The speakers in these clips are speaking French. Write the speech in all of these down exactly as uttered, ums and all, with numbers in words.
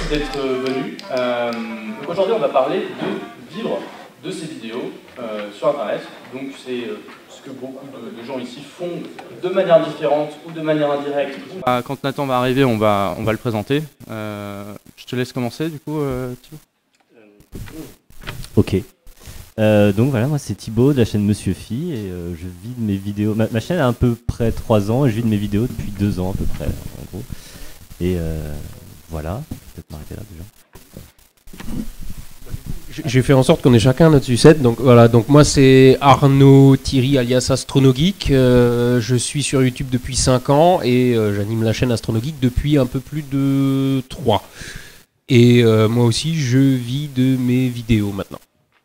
d'être venu. Euh, donc aujourd'hui, on va parler de vivre de ces vidéos euh, sur Internet. Donc c'est euh, ce que beaucoup de, de gens ici font de manière différente ou de manière indirecte. Ah, quand Nathan va arriver, on va, on va le présenter. Euh, je te laisse commencer du coup, euh, Thibaut. Ok. Euh, donc voilà, moi c'est Thibaut de la chaîne Monsieur Phi et euh, je vis de mes vidéos. Ma, ma chaîne a à peu près trois ans et je vis de mes vidéos depuis deux ans à peu près, en gros. Et euh, voilà, peut-être m'arrêter là déjà. J'ai fait en sorte qu'on ait chacun notre sucette. Donc voilà, donc moi c'est Arnaud Thierry alias AstronoGeek. Euh, je suis sur YouTube depuis cinq ans et euh, j'anime la chaîne AstronoGeek depuis un peu plus de trois. Et euh, moi aussi je vis de mes vidéos maintenant.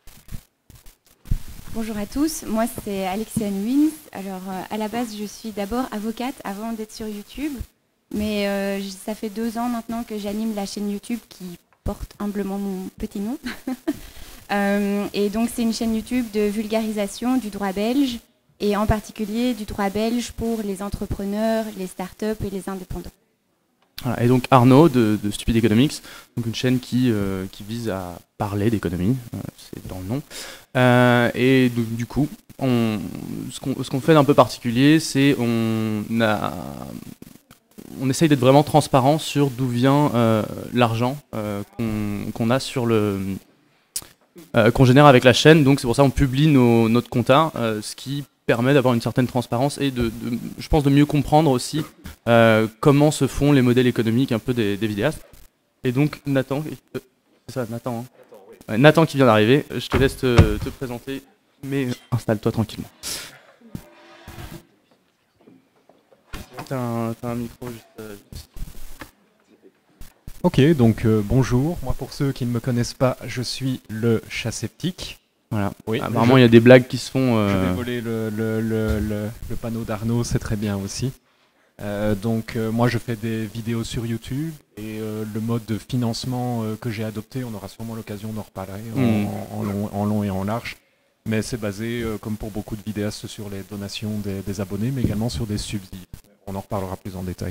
Bonjour à tous, moi c'est Alexiane Wins. Alors euh, à la base je suis d'abord avocate avant d'être sur YouTube. Mais euh, ça fait deux ans maintenant que j'anime la chaîne YouTube qui porte humblement mon petit nom. euh, et donc c'est une chaîne YouTube de vulgarisation du droit belge et en particulier du droit belge pour les entrepreneurs, les startups et les indépendants. Voilà, et donc Arnaud de, de Stupid Economics, donc une chaîne qui, euh, qui vise à parler d'économie, euh, c'est dans le nom. Euh, et donc, du coup, on, ce qu'on ce qu'on fait d'un peu particulier, c'est on a... on essaye d'être vraiment transparent sur d'où vient euh, l'argent euh, qu'on qu'on a sur le euh, qu'on génère avec la chaîne. Donc c'est pour ça qu'on publie nos, notre compta, euh, ce qui permet d'avoir une certaine transparence et de, de, je pense, de mieux comprendre aussi euh, comment se font les modèles économiques un peu des, des vidéastes. Et donc Nathan, euh, c'est ça, Nathan, hein ouais, Nathan qui vient d'arriver. Je te laisse te, te présenter, mais installe-toi tranquillement. T'as un, t'as un micro juste... Euh, juste. Ok, donc euh, bonjour. Moi, pour ceux qui ne me connaissent pas, je suis le chat sceptique. Voilà. Oui, apparemment, il y a des blagues qui se font... Euh... Je vais voler le, le, le, le, le panneau d'Arnaud, c'est très bien aussi. Euh, donc, euh, moi, je fais des vidéos sur YouTube et euh, le mode de financement euh, que j'ai adopté, on aura sûrement l'occasion d'en reparler mmh. en, en, long, en long et en large. Mais c'est basé, euh, comme pour beaucoup de vidéastes, sur les donations des, des abonnés, mais également sur des subsides. On en reparlera plus en détail.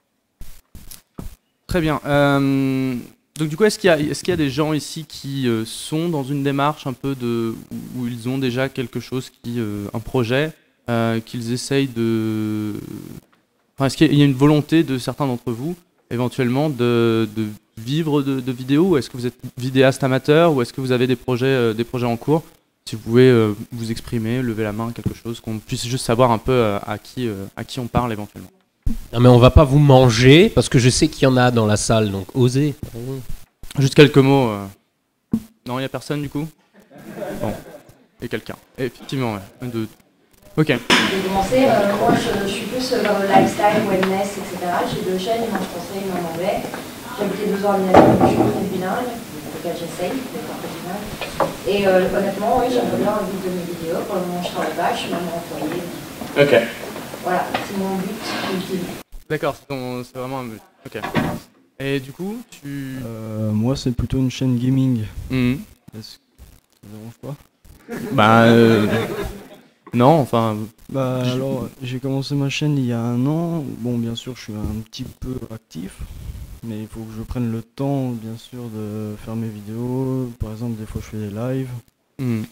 Très bien. Euh, donc du coup, est-ce qu'il y a, est-ce qu'il y a des gens ici qui euh, sont dans une démarche un peu de... où ils ont déjà quelque chose, qui, euh, un projet, euh, qu'ils essayent de... Enfin, est-ce qu'il y a une volonté de certains d'entre vous, éventuellement, de, de vivre de, de vidéos, ou est-ce que vous êtes vidéaste amateur, ou est-ce que vous avez des projets, euh, des projets en cours? Si vous pouvez euh, vous exprimer, lever la main, quelque chose, qu'on puisse juste savoir un peu euh, à, qui, euh, à qui on parle éventuellement. Non mais on va pas vous manger, parce que je sais qu'il y en a dans la salle, donc osez. Juste quelques mots. Euh... Non, il n'y a personne du coup? Bon, et quelqu'un. Effectivement, ouais. Un, deux. Ok. J'ai commencé, euh, moi je, je suis plus dans le lifestyle, wellness, et cetera. J'ai deux chaînes, une en français, une en anglais. J'ai habité deux ans en Italie, je suis très bilingue, en tout cas j'essaye d'être un peu bilingue. Et euh, honnêtement, oui, j'aimerais bien vivre de mes vidéos. Pour le moment, je travaille pas, je suis même employée. Ok. Voilà, c'est mon but ultime. D'accord, c'est vraiment un but. Ok. Et du coup, tu... Euh, moi, c'est plutôt une chaîne gaming. Mmh. Est-ce que ça ne dérange pas? Bah... Euh... Non, enfin... Bah alors, j'ai commencé ma chaîne il y a un an. Bon, bien sûr, je suis un petit peu actif. Mais il faut que je prenne le temps, bien sûr, de faire mes vidéos. Par exemple, des fois, je fais des lives. Mmh.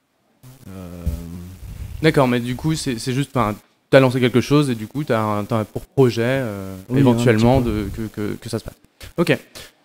Euh... D'accord, mais du coup, c'est juste... Tu as lancé quelque chose et du coup, tu as, as pour projet, euh, oui, éventuellement, de, que, que, que ça se passe. Ok.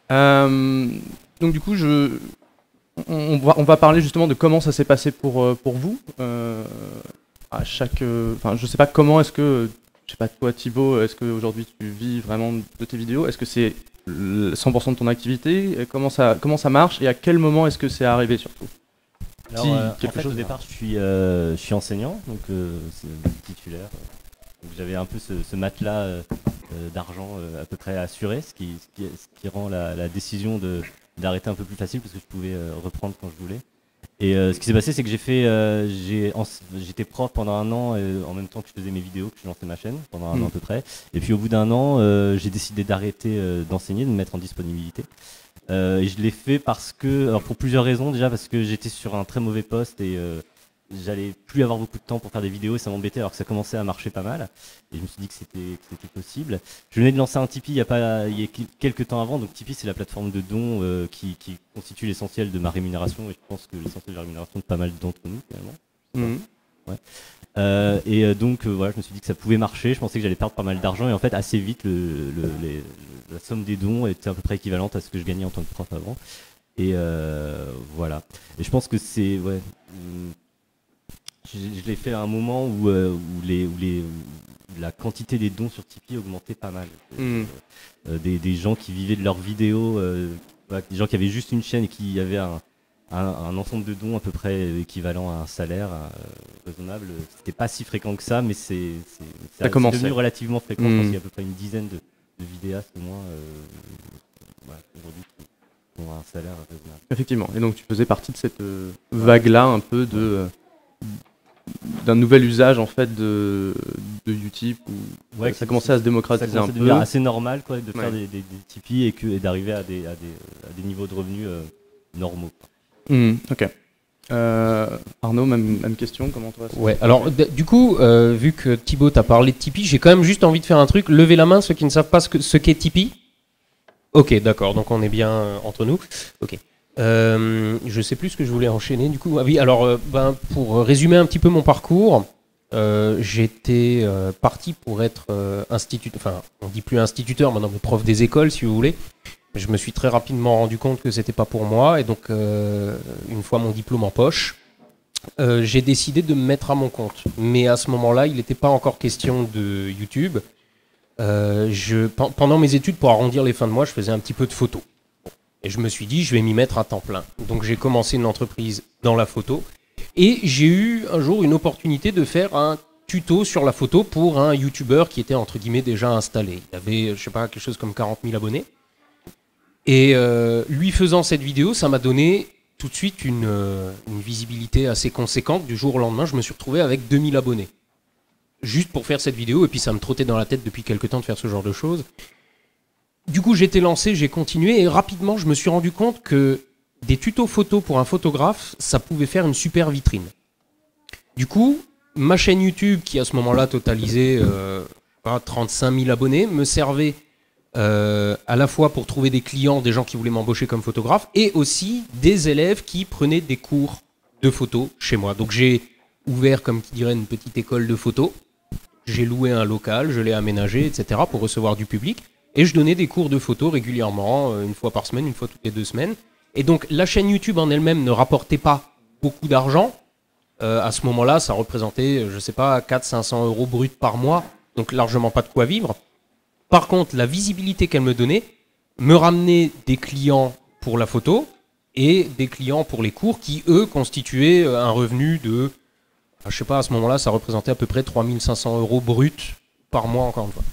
Euh, donc du coup, je, on, va, on va parler justement de comment ça s'est passé pour, pour vous. Euh, à chaque... Enfin, je sais pas comment est-ce que... Je sais pas, toi Thibaut, est-ce qu'aujourd'hui tu vis vraiment de tes vidéos? Est-ce que c'est cent pour cent de ton activité? Comment ça, comment ça marche? Et à quel moment est-ce que c'est arrivé surtout? Alors, si, euh, en fait, au départ, je suis, euh, je suis enseignant, donc euh, c'est titulaire. Donc j'avais un peu ce, ce matelas euh, d'argent euh, à peu près assuré, ce qui, ce qui, ce qui rend la, la décision de d'arrêter un peu plus facile parce que je pouvais euh, reprendre quand je voulais. Et euh, ce qui s'est passé, c'est que j'ai fait, euh, j'étais prof pendant un an euh, en même temps que je faisais mes vidéos, que je lançais ma chaîne pendant un mmh. an à peu près. Et puis au bout d'un an, euh, j'ai décidé d'arrêter euh, d'enseigner, de me mettre en disponibilité. Euh, et je l'ai fait parce que, alors pour plusieurs raisons, déjà parce que j'étais sur un très mauvais poste et, euh, j'allais plus avoir beaucoup de temps pour faire des vidéos et ça m'embêtait alors que ça commençait à marcher pas mal. Et je me suis dit que c'était que c'était possible. Je venais de lancer un Tipeee il y a pas il y a quelques temps avant. Donc Tipeee c'est la plateforme de dons euh, qui, qui constitue l'essentiel de ma rémunération et je pense que l'essentiel de la rémunération de pas mal d'entre nous finalement. Mmh. Ouais. Euh, et euh, donc euh, voilà, je me suis dit que ça pouvait marcher. Je pensais que j'allais perdre pas mal d'argent et en fait assez vite le, le, les, la somme des dons était à peu près équivalente à ce que je gagnais en tant que prof avant. Et euh, voilà. Et je pense que c'est ouais. Je, je l'ai fait à un moment où, euh, où, les, où, les, où la quantité des dons sur Tipeee augmentait pas mal. Mmh. Euh, des, des gens qui vivaient de leurs vidéos, euh, voilà, des gens qui avaient juste une chaîne et qui avaient un, un, un ensemble de dons à peu près équivalent à un salaire euh, raisonnable. C'était pas si fréquent que ça, mais c'est, c'est, c'est, c'est devenu relativement fréquent. Mmh. Je pense qu'il y a à peu près une dizaine de, de vidéastes au moins euh, voilà, aujourd'hui qui ont un salaire raisonnable. Effectivement. Et donc tu faisais partie de cette euh, vague-là un peu de... Euh, d'un nouvel usage en fait de, de Utip où ouais, ça commençait à se démocratiser ça un peu. À assez normal quoi, de ouais. faire des, des, des Tipeee et, que, et d'arriver à des, à, des, à des niveaux de revenus euh, normaux. Mmh, ok. Euh, Arnaud, même, même question, comment toi ça Ouais, alors d- du coup, euh, vu que Thibaut t'a parlé de Tipeee, j'ai quand même juste envie de faire un truc. Levez la main ceux qui ne savent pas ce, que, ce qu'est Tipeee. Ok, d'accord, donc on est bien euh, entre nous. Ok. Euh, je sais plus ce que je voulais enchaîner du coup. Ah oui, alors euh, ben, pour résumer un petit peu mon parcours, euh, j'étais euh, parti pour être euh, instituteur, enfin on dit plus instituteur maintenant, mais prof des écoles si vous voulez. Je me suis très rapidement rendu compte que c'était pas pour moi et donc euh, une fois mon diplôme en poche, euh, j'ai décidé de me mettre à mon compte. Mais à ce moment-là, il n'était pas encore question de YouTube. Euh, je, p- pendant mes études, pour arrondir les fins de mois, je faisais un petit peu de photo. Et je me suis dit, je vais m'y mettre à temps plein. Donc j'ai commencé une entreprise dans la photo. Et j'ai eu un jour une opportunité de faire un tuto sur la photo pour un YouTuber qui était entre guillemets déjà installé. Il avait, je sais pas, quelque chose comme quarante mille abonnés. Et euh, lui faisant cette vidéo, ça m'a donné tout de suite une, euh, une visibilité assez conséquente. Du jour au lendemain, je me suis retrouvé avec deux mille abonnés. Juste pour faire cette vidéo. Et puis ça me trottait dans la tête depuis quelques temps de faire ce genre de choses. Du coup, j'étais lancé, j'ai continué et rapidement, je me suis rendu compte que des tutos photos pour un photographe, ça pouvait faire une super vitrine. Du coup, ma chaîne YouTube, qui à ce moment-là totalisait euh, trente-cinq mille abonnés, me servait euh, à la fois pour trouver des clients, des gens qui voulaient m'embaucher comme photographe, et aussi des élèves qui prenaient des cours de photo chez moi. Donc j'ai ouvert, comme qui dirait, une petite école de photo. J'ai loué un local, je l'ai aménagé, et cetera pour recevoir du public. Et je donnais des cours de photo régulièrement, une fois par semaine, une fois toutes les deux semaines. Et donc la chaîne YouTube en elle-même ne rapportait pas beaucoup d'argent. Euh, à ce moment-là, ça représentait, je sais pas, quatre cents à cinq cents euros bruts par mois. Donc largement pas de quoi vivre. Par contre, la visibilité qu'elle me donnait me ramenait des clients pour la photo et des clients pour les cours qui, eux, constituaient un revenu de, je sais pas, à ce moment-là, ça représentait à peu près trois mille cinq cents euros bruts par mois, encore une fois.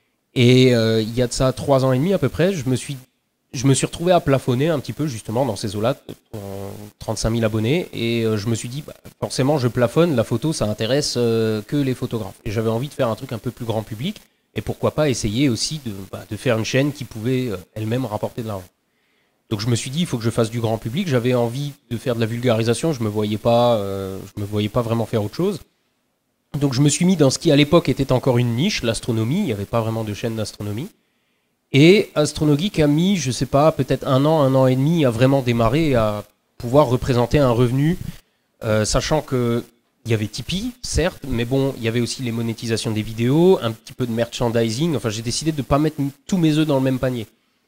Et euh, il y a de ça trois ans et demi à peu près, je me suis, je me suis retrouvé à plafonner un petit peu justement dans ces eaux-là, euh, trente-cinq mille abonnés, et euh, je me suis dit, bah, forcément je plafonne, la photo ça intéresse euh, que les photographes. Et j'avais envie de faire un truc un peu plus grand public, et pourquoi pas essayer aussi de, bah, de faire une chaîne qui pouvait euh, elle-même rapporter de l'argent. Donc je me suis dit, il faut que je fasse du grand public, j'avais envie de faire de la vulgarisation, je me voyais pas, euh, je me voyais pas vraiment faire autre chose. Donc je me suis mis dans ce qui à l'époque était encore une niche, l'astronomie, il n'y avait pas vraiment de chaîne d'astronomie. Et Astronogeek a mis, je sais pas, peut-être un an, un an et demi à vraiment démarrer, à pouvoir représenter un revenu, euh, sachant que il y avait Tipeee, certes, mais bon, il y avait aussi les monétisations des vidéos, un petit peu de merchandising, enfin j'ai décidé de ne pas mettre tous mes œufs dans le même panier.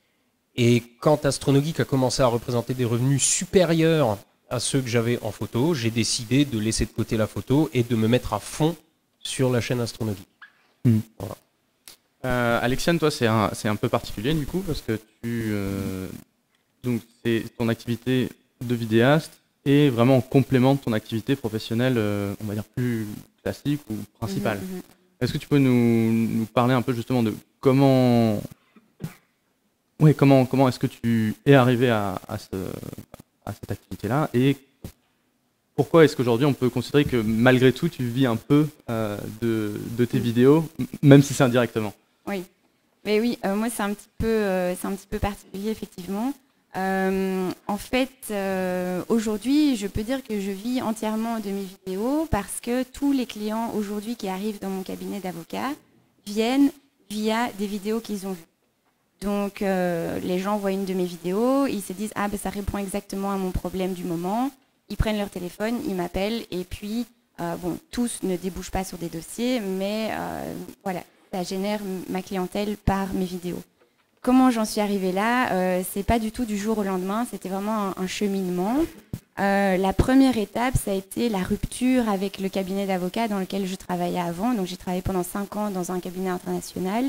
Et quand Astronogeek a commencé à représenter des revenus supérieurs à ceux que j'avais en photo, j'ai décidé de laisser de côté la photo et de me mettre à fond sur la chaîne Astronogeek. Mmh. Voilà. Euh, Alexiane, toi, c'est un, c'est un peu particulier du coup, parce que tu, euh, donc c'est ton activité de vidéaste et vraiment en complément de ton activité professionnelle, euh, on va dire plus classique ou principale. Mmh, mmh. Est-ce que tu peux nous, nous parler un peu justement de comment, oui, comment, comment est-ce que tu es arrivé à, à, ce, à cette activité-là et pourquoi est-ce qu'aujourd'hui on peut considérer que malgré tout tu vis un peu euh, de, de tes vidéos, même si c'est indirectement? Oui, mais oui, euh, moi c'est un petit peu, euh, c'est un petit peu particulier effectivement. Euh, en fait, euh, aujourd'hui, je peux dire que je vis entièrement de mes vidéos parce que tous les clients aujourd'hui qui arrivent dans mon cabinet d'avocat viennent via des vidéos qu'ils ont vues. Donc, euh, les gens voient une de mes vidéos, ils se disent « Ah, ben ça répond exactement à mon problème du moment ». Ils prennent leur téléphone, ils m'appellent et puis, euh, bon, tous ne débouchent pas sur des dossiers, mais euh, voilà, ça génère ma clientèle par mes vidéos. Comment j'en suis arrivée là euh, c'est pas du tout du jour au lendemain, c'était vraiment un, un cheminement. Euh, la première étape, ça a été la rupture avec le cabinet d'avocats dans lequel je travaillais avant. Donc j'ai travaillé pendant cinq ans dans un cabinet international.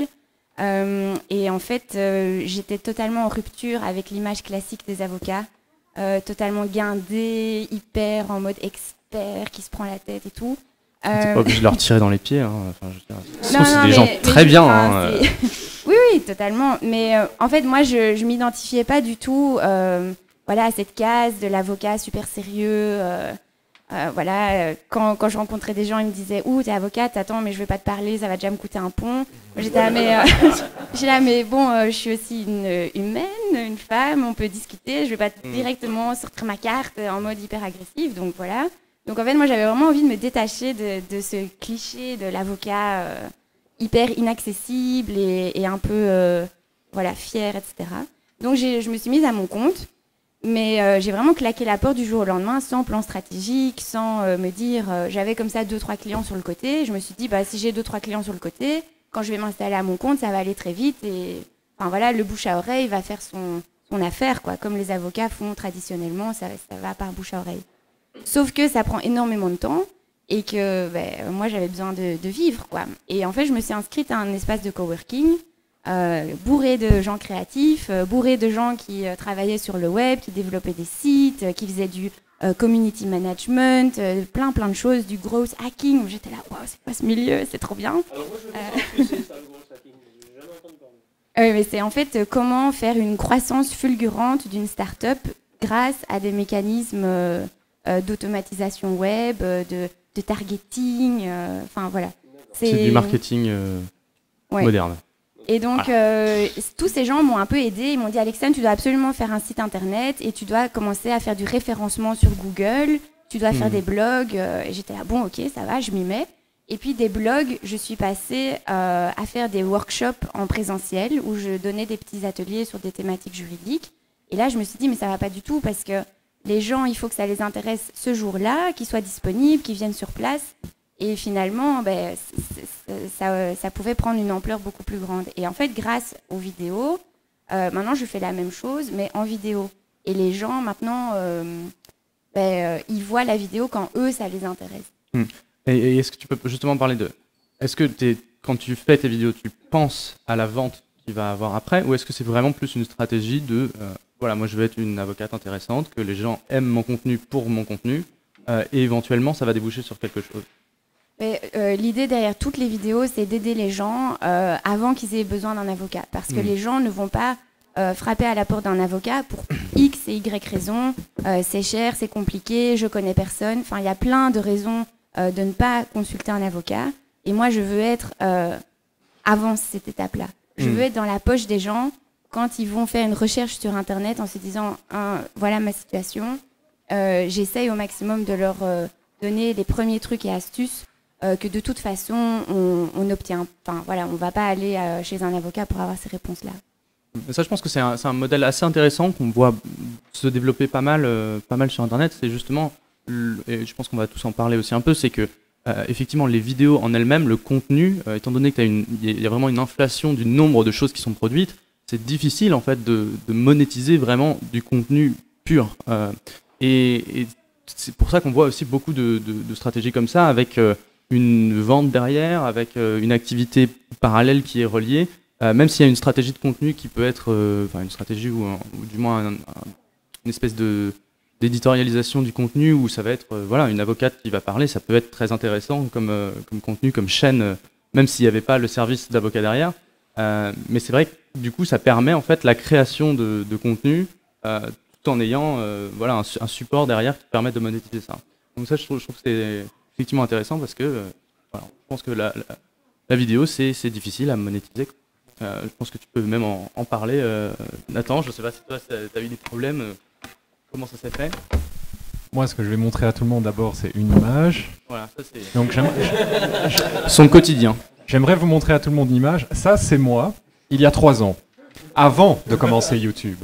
Euh, et en fait, euh, j'étais totalement en rupture avec l'image classique des avocats, euh, totalement guindé, hyper en mode expert, qui se prend la tête et tout. T'es Euh, pas obligé de leur tirer dans les pieds. Hein. Enfin, je veux dire, Non, c'est non, des mais- gens mais très je- bien. enfin, Hein. c'est- Oui, oui, totalement. Mais euh, en fait, moi, je ne m'identifiais pas du tout euh, voilà, à cette case de l'avocat super sérieux. euh, euh, voilà, euh, quand, quand je rencontrais des gens, ils me disaient « Ouh, t'es avocate, attends, mais je vais pas te parler, ça va déjà me coûter un pont. » J'étais là, mais, euh, j'étais là, mais bon, euh, je suis aussi une humaine, une femme, on peut discuter, je vais pas directement sortir ma carte en mode hyper agressif, donc voilà. Donc en fait, moi, j'avais vraiment envie de me détacher de, de ce cliché de l'avocat euh, hyper inaccessible et, et un peu euh, voilà, fier, et cetera. Donc j'ai- je me suis mise à mon compte, mais euh, j'ai vraiment claqué la porte du jour au lendemain, sans plan stratégique, sans euh, me dire... euh, j'avais comme ça deux, trois clients sur le côté. Je me suis dit, bah, si j'ai deux, trois clients sur le côté, quand je vais m'installer à mon compte, ça va aller très vite. Et enfin, voilà, le bouche à oreille va faire son, son affaire, quoi, comme les avocats font traditionnellement, ça, ça va par bouche à oreille. Sauf que ça prend énormément de temps et que ben, moi, j'avais besoin de, de vivre, quoi. Et en fait, je me suis inscrite à un espace de coworking euh, bourré de gens créatifs, euh, bourré de gens qui euh, travaillaient sur le web, qui développaient des sites, euh, qui faisaient du euh, community management, euh, plein plein de choses, du growth hacking. J'étais là, waouh, c'est quoi ce milieu, c'est trop bien. Alors moi, je veux Euh. savoir ce que c'est, ça, le gros hacking. J'ai jamais entendu parler. Euh, mais c'est en fait euh, comment faire une croissance fulgurante d'une start-up grâce à des mécanismes euh, euh, d'automatisation web, euh, de, de targeting, euh, enfin voilà. C'est du marketing euh, Ouais. moderne. Et donc, euh, tous ces gens m'ont un peu aidé. Ils m'ont dit, Alexandre, tu dois absolument faire un site internet et tu dois commencer à faire du référencement sur Google. Tu dois faire Mhm. des blogs. Euh, et j'étais là, bon, ok, ça va, je m'y mets. Et puis des blogs, je suis passée euh, à faire des workshops en présentiel où je donnais des petits ateliers sur des thématiques juridiques. Et là, je me suis dit, mais ça va pas du tout parce que les gens, il faut que ça les intéresse ce jour-là, qu'ils soient disponibles, qu'ils viennent sur place. Et finalement, ben, c- c- ça, ça pouvait prendre une ampleur beaucoup plus grande. Et en fait, grâce aux vidéos, euh, maintenant je fais la même chose, mais en vidéo. Et les gens, maintenant, euh, ben, euh, ils voient la vidéo quand eux, ça les intéresse. Et, et est-ce que tu peux justement parler de... Est-ce que t'es, quand tu fais tes vidéos, tu penses à la vente qu'il va avoir après, ou est-ce que c'est vraiment plus une stratégie de... euh, voilà, moi je veux être une avocate intéressante, que les gens aiment mon contenu pour mon contenu, euh, et éventuellement ça va déboucher sur quelque chose. Mais, euh, l'idée derrière toutes les vidéos, c'est d'aider les gens euh, avant qu'ils aient besoin d'un avocat. Parce que Mhm. les gens ne vont pas euh, frapper à la porte d'un avocat pour X et Y raisons. Euh, c'est cher, c'est compliqué, je connais personne. Enfin, il y a plein de raisons euh, de ne pas consulter un avocat. Et moi, je veux être euh, avant cette étape-là. Je Mhm. veux être dans la poche des gens quand ils vont faire une recherche sur Internet en se disant ah, voilà ma situation. Euh, j'essaye au maximum de leur euh, donner les premiers trucs et astuces euh, que de toute façon on, on obtient. Enfin voilà, on va pas aller euh, chez un avocat pour avoir ces réponses-là. Mais ça, je pense que c'est un, c'est un modèle assez intéressant qu'on voit se développer pas mal, euh, pas mal sur Internet. C'est justement, le- et je pense qu'on va tous en parler aussi un peu, c'est que euh, effectivement les vidéos en elles-mêmes, le contenu, euh, étant donné qu'il y, y a vraiment une inflation du nombre de choses qui sont produites, c'est difficile en fait de, de monétiser vraiment du contenu pur. Euh, et, et c'est pour ça qu'on voit aussi beaucoup de, de, de stratégies comme ça, avec euh, une vente derrière, avec euh, une activité parallèle qui est reliée. Euh, même s'il y a une stratégie de contenu qui peut être, euh, enfin une stratégie ou, un- ou du moins un- un- une espèce de d'éditorialisation du contenu où ça va être, euh, voilà, une avocate qui va parler, ça peut être très intéressant comme euh, comme contenu, comme chaîne, euh, même s'il n'y avait pas le service d'avocat derrière. Euh, mais c'est vrai que du coup, ça permet en fait la création de, de contenu euh, tout en ayant, euh, voilà, un, su- un support derrière qui permet de monétiser ça. Donc ça, je trouve, je trouve que c'est effectivement intéressant parce que, euh, voilà, je pense que la, la, la vidéo, c'est c'est difficile à monétiser. Euh, je pense que tu peux même en, en parler. Euh, Nathan, je ne sais pas si toi, tu as eu des problèmes. Euh, comment ça s'est fait? Moi, ce que je vais montrer à tout le monde d'abord, c'est une image. Voilà, ça c'est... Donc, j'aimerais... Son quotidien. J'aimerais vous montrer à tout le monde une image. Ça, c'est moi, il y a trois ans, avant de commencer YouTube.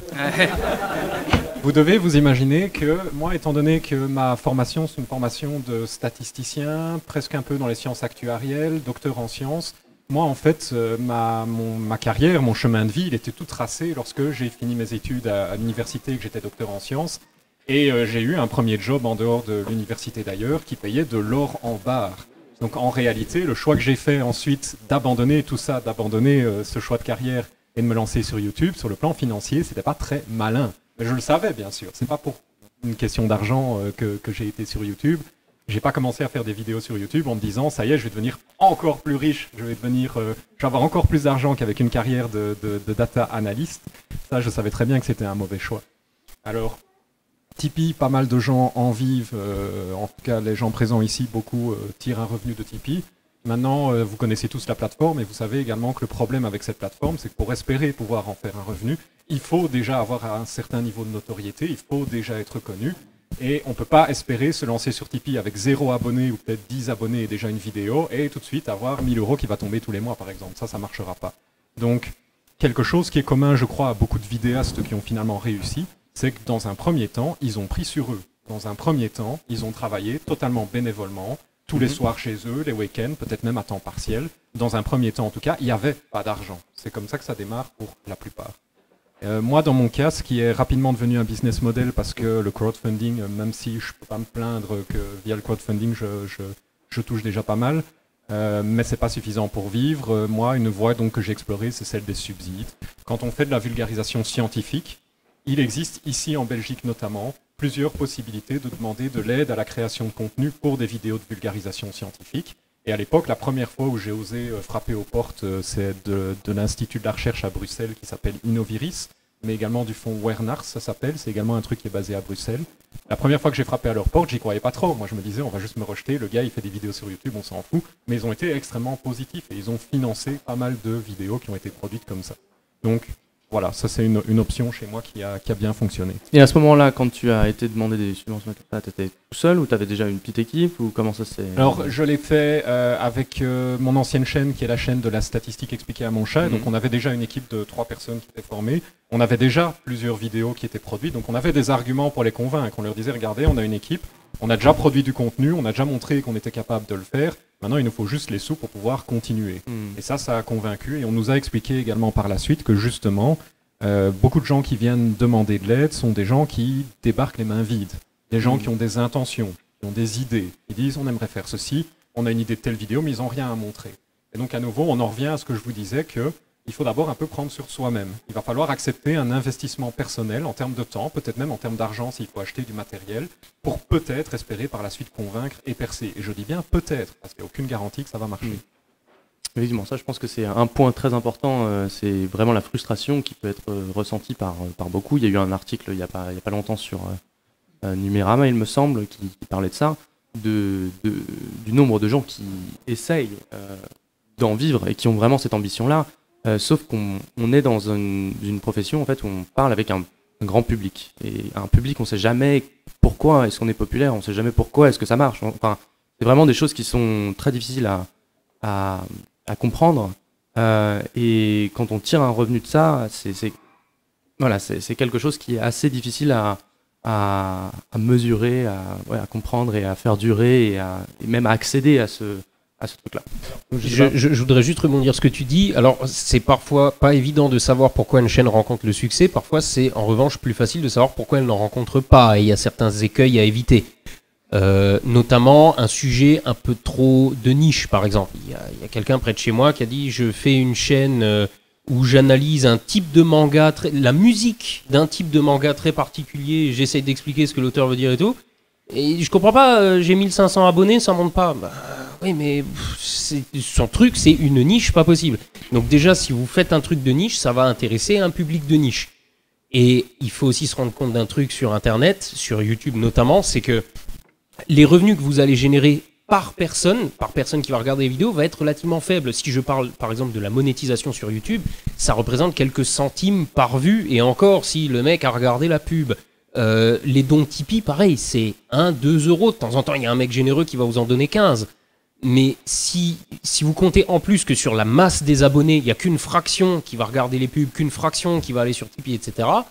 Vous devez vous imaginer que moi, étant donné que ma formation, c'est une formation de statisticien, presque un peu dans les sciences actuarielles, docteur en sciences, moi, en fait, euh, ma, mon, ma carrière, mon chemin de vie, il était tout tracé lorsque j'ai fini mes études à, à l'université, que j'étais docteur en sciences. Et euh, j'ai eu un premier job en dehors de l'université d'ailleurs, qui payait de l'or en barre. Donc en réalité, le choix que j'ai fait ensuite d'abandonner tout ça, d'abandonner euh, ce choix de carrière et de me lancer sur YouTube, sur le plan financier, c'était pas très malin. Mais je le savais, bien sûr. C'est pas pour une question d'argent euh, que, que j'ai été sur YouTube. J'ai pas commencé à faire des vidéos sur YouTube en me disant, ça y est, je vais devenir encore plus riche, je vais devenir, euh, je vais avoir encore plus d'argent qu'avec une carrière de, de, de data analyst. Ça, je savais très bien que c'était un mauvais choix. Alors, Tipeee, pas mal de gens en vivent, euh, en tout cas les gens présents ici, beaucoup euh, tirent un revenu de Tipeee. Maintenant, euh, vous connaissez tous la plateforme et vous savez également que le problème avec cette plateforme, c'est que pour espérer pouvoir en faire un revenu, il faut déjà avoir un certain niveau de notoriété, il faut déjà être connu. Et on ne peut pas espérer se lancer sur Tipeee avec zéro abonné ou peut-être dix abonnés et déjà une vidéo et tout de suite avoir mille euros qui va tomber tous les mois par exemple. Ça, ça ne marchera pas. Donc, quelque chose qui est commun, je crois, à beaucoup de vidéastes qui ont finalement réussi, c'est que dans un premier temps, ils ont pris sur eux. Dans un premier temps, ils ont travaillé totalement bénévolement, tous les soirs chez eux, les week-ends, peut-être même à temps partiel. Dans un premier temps, en tout cas, il n'y avait pas d'argent. C'est comme ça que ça démarre pour la plupart. Euh, moi, dans mon cas, ce qui est rapidement devenu un business model, parce que le crowdfunding, même si je ne peux pas me plaindre que via le crowdfunding, je, je, je touche déjà pas mal, euh, mais ce n'est pas suffisant pour vivre. Euh, moi, une voie donc, que j'ai explorée, c'est celle des subsides. Quand on fait de la vulgarisation scientifique, il existe ici en Belgique notamment plusieurs possibilités de demander de l'aide à la création de contenu pour des vidéos de vulgarisation scientifique. Et à l'époque, la première fois où j'ai osé frapper aux portes, c'est de, de l'Institut de la recherche à Bruxelles qui s'appelle Innoviris, mais également du fonds Wernars, ça s'appelle, c'est également un truc qui est basé à Bruxelles. La première fois que j'ai frappé à leur porte, j'y croyais pas trop. Moi, je me disais, on va juste me rejeter, le gars, il fait des vidéos sur YouTube, on s'en fout. Mais ils ont été extrêmement positifs et ils ont financé pas mal de vidéos qui ont été produites comme ça. Donc, voilà, ça c'est une, une option chez moi qui a, qui a bien fonctionné. Et à ce moment-là, quand tu as été demandé des subventions, tu étais tout seul ou tu avais déjà une petite équipe ou comment ça s'est... Alors, je l'ai fait euh, avec euh, mon ancienne chaîne qui est la chaîne de la statistique expliquée à mon chat. Mm-hmm. Donc, on avait déjà une équipe de trois personnes qui étaient formées. On avait déjà plusieurs vidéos qui étaient produites. Donc, on avait des arguments pour les convaincre. On leur disait, regardez, on a une équipe, on a déjà produit du contenu, on a déjà montré qu'on était capable de le faire. Maintenant, il nous faut juste les sous pour pouvoir continuer. Mm. Et ça, ça a convaincu. Et on nous a expliqué également par la suite que justement... Euh, beaucoup de gens qui viennent demander de l'aide sont des gens qui débarquent les mains vides, des gens mmh. qui ont des intentions, qui ont des idées, ils disent on aimerait faire ceci, on a une idée de telle vidéo mais ils n'ont rien à montrer. Et donc à nouveau on en revient à ce que je vous disais qu'il faut d'abord un peu prendre sur soi-même. Il va falloir accepter un investissement personnel en termes de temps, peut-être même en termes d'argent s'il faut acheter du matériel, pour peut-être espérer par la suite convaincre et percer. Et je dis bien peut-être, parce qu'il n'y a aucune garantie que ça va marcher. Mmh. Évidemment, ça je pense que c'est un point très important, euh, c'est vraiment la frustration qui peut être euh, ressentie par, euh, par beaucoup. Il y a eu un article il n'y a, a pas longtemps sur euh, euh, Numérama, il me semble, qui, qui parlait de ça, de, de, du nombre de gens qui essayent euh, d'en vivre et qui ont vraiment cette ambition-là, euh, sauf qu'on on est dans une, une profession en fait, où on parle avec un, un grand public. Et un public, on ne sait jamais pourquoi est-ce qu'on est populaire, on ne sait jamais pourquoi est-ce que ça marche. Enfin, c'est vraiment des choses qui sont très difficiles à... à à comprendre euh, et quand on tire un revenu de ça, c'est, c'est, voilà, c'est, c'est quelque chose qui est assez difficile à, à, à mesurer, à, ouais, à comprendre et à faire durer et, à, et même à accéder à ce, à ce truc-là. Je, je, je, je voudrais juste rebondir sur ce que tu dis. Alors, c'est parfois pas évident de savoir pourquoi une chaîne rencontre le succès. Parfois, c'est en revanche plus facile de savoir pourquoi elle n'en rencontre pas. Et il y a certains écueils à éviter. Euh, notamment un sujet un peu trop de niche, par exemple. Il y a, il y a quelqu'un près de chez moi qui a dit « Je fais une chaîne euh, où j'analyse un type de manga, très, la musique d'un type de manga très particulier, et j'essaye d'expliquer ce que l'auteur veut dire et tout. Et je comprends pas, euh, j'ai mille cinq cents abonnés, ça monte pas. Bah, oui, mais pff, c'est, son truc, c'est une niche, pas possible. Donc déjà, si vous faites un truc de niche, ça va intéresser un public de niche. Et il faut aussi se rendre compte d'un truc sur Internet, sur YouTube notamment, c'est que les revenus que vous allez générer par personne, par personne qui va regarder les vidéos, va être relativement faible. Si je parle par exemple de la monétisation sur YouTube, ça représente quelques centimes par vue, et encore si le mec a regardé la pub. Euh, les dons Tipeee, pareil, c'est un, deux euros. De temps en temps, il y a un mec généreux qui va vous en donner quinze. Mais si, si vous comptez en plus que sur la masse des abonnés, il n'y a qu'une fraction qui va regarder les pubs, qu'une fraction qui va aller sur Tipeee, et cetera,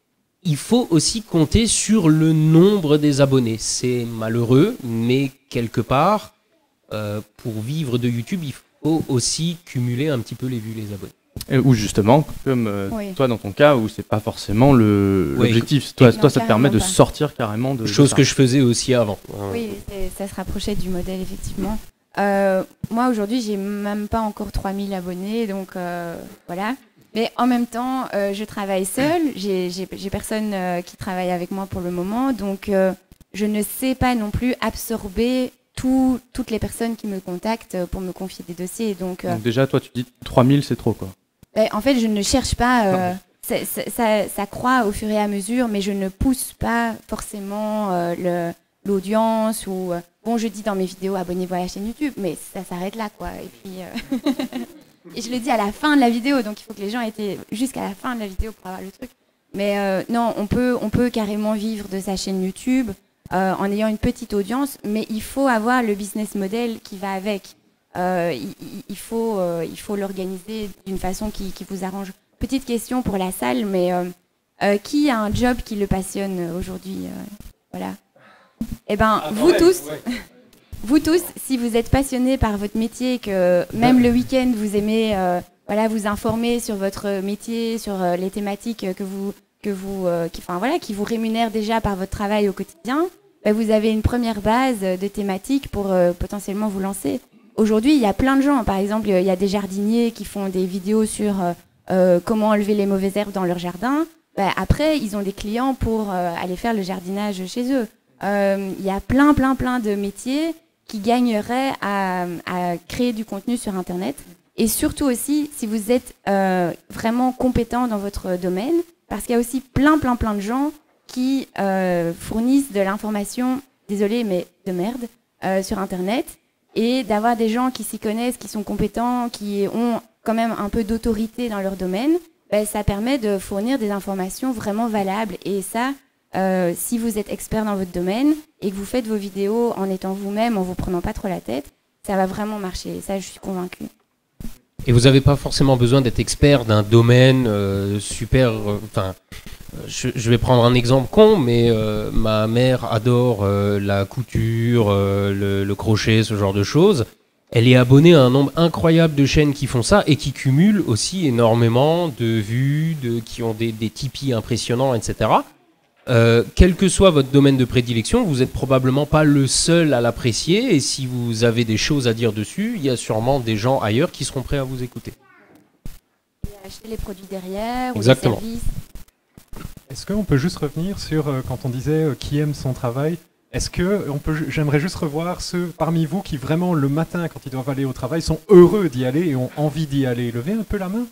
il faut aussi compter sur le nombre des abonnés. C'est malheureux, mais quelque part, euh, pour vivre de YouTube, il faut aussi cumuler un petit peu les vues, les abonnés. Et ou justement, comme euh, Oui. toi dans ton cas, où c'est pas forcément le- Oui. l'objectif. Toi, Non, toi, ça te permet de carrément pas. sortir carrément de. Chose de que ça. je faisais aussi avant. Oui, c'est- ça se rapprochait du modèle, effectivement. Euh, moi, aujourd'hui, j'ai même pas encore trois mille abonnés, donc euh, voilà. Mais en même temps, euh, je travaille seule, j'ai j'ai- j'ai personne euh, qui travaille avec moi pour le moment, donc euh, je ne sais pas non plus absorber tout- toutes les personnes qui me contactent pour me confier des dossiers. Donc, euh, Donc déjà, toi, tu dis trois mille, c'est trop, quoi. ben, en fait, je ne cherche pas. euh, c'est- c'est- ça, ça croît au fur et à mesure, mais je ne pousse pas forcément euh, le- l'audience ou. euh, bon, je dis dans mes vidéos, abonnez-vous à la chaîne YouTube, mais ça s'arrête là, quoi. Et puis, euh, et je le dis à la fin de la vidéo, donc il faut que les gens aient jusqu'à la fin de la vidéo pour avoir le truc. Mais euh, non, on peut, on peut carrément vivre de sa chaîne YouTube euh, en ayant une petite audience, mais il faut avoir le business model qui va avec. Euh, il, il- il faut, euh, il faut l'organiser d'une façon qui, qui vous arrange. Petite question pour la salle, mais euh, euh, qui a un job qui le passionne euh, aujourd'hui euh, Voilà. Eh ben, vous tous, vous tous, si vous êtes passionnés par votre métier, que même le week-end vous aimez, euh, voilà, vous informer sur votre métier, sur euh, les thématiques que vous, que vous, euh, qui, enfin voilà, qui vous rémunèrent déjà par votre travail au quotidien, ben, vous avez une première base de thématiques pour euh, potentiellement vous lancer. Aujourd'hui, il y a plein de gens. Par exemple, il y a des jardiniers qui font des vidéos sur euh, euh, comment enlever les mauvaises herbes dans leur jardin. Ben, après, ils ont des clients pour euh, aller faire le jardinage chez eux. Euh, Il y a plein, plein, plein de métiers qui gagneraient à, à créer du contenu sur Internet. Et surtout aussi, si vous êtes euh, vraiment compétent dans votre domaine, parce qu'il y a aussi plein, plein, plein de gens qui euh, fournissent de l'information, désolé, mais de merde, euh, sur Internet. Et d'avoir des gens qui s'y connaissent, qui sont compétents, qui ont quand même un peu d'autorité dans leur domaine, ben, ça permet de fournir des informations vraiment valables. Et ça, euh, si vous êtes expert dans votre domaine et que vous faites vos vidéos en étant vous-même, en vous prenant pas trop la tête, ça va vraiment marcher. Ça, je suis convaincue. Et vous n'avez pas forcément besoin d'être expert d'un domaine euh, super. Enfin, euh, je, je vais prendre un exemple con, mais euh, ma mère adore euh, la couture, euh, le, le crochet, ce genre de choses. Elle est abonnée à un nombre incroyable de chaînes qui font ça et qui cumulent aussi énormément de vues, de, qui ont des, des Tipeee impressionnants, et cetera. Euh, quel que soit votre domaine de prédilection, vous n'êtes probablement pas le seul à l'apprécier, et si vous avez des choses à dire dessus, il y a sûrement des gens ailleurs qui seront prêts à vous écouter. Et acheter les produits derrière, Exactement. ou les services. Est-ce qu'on peut juste revenir sur euh, quand on disait euh, qui aime son travail? Est-ce que on peut, j'aimerais juste revoir ceux parmi vous qui vraiment le matin, quand ils doivent aller au travail, sont heureux d'y aller et ont envie d'y aller. Levez un peu la main.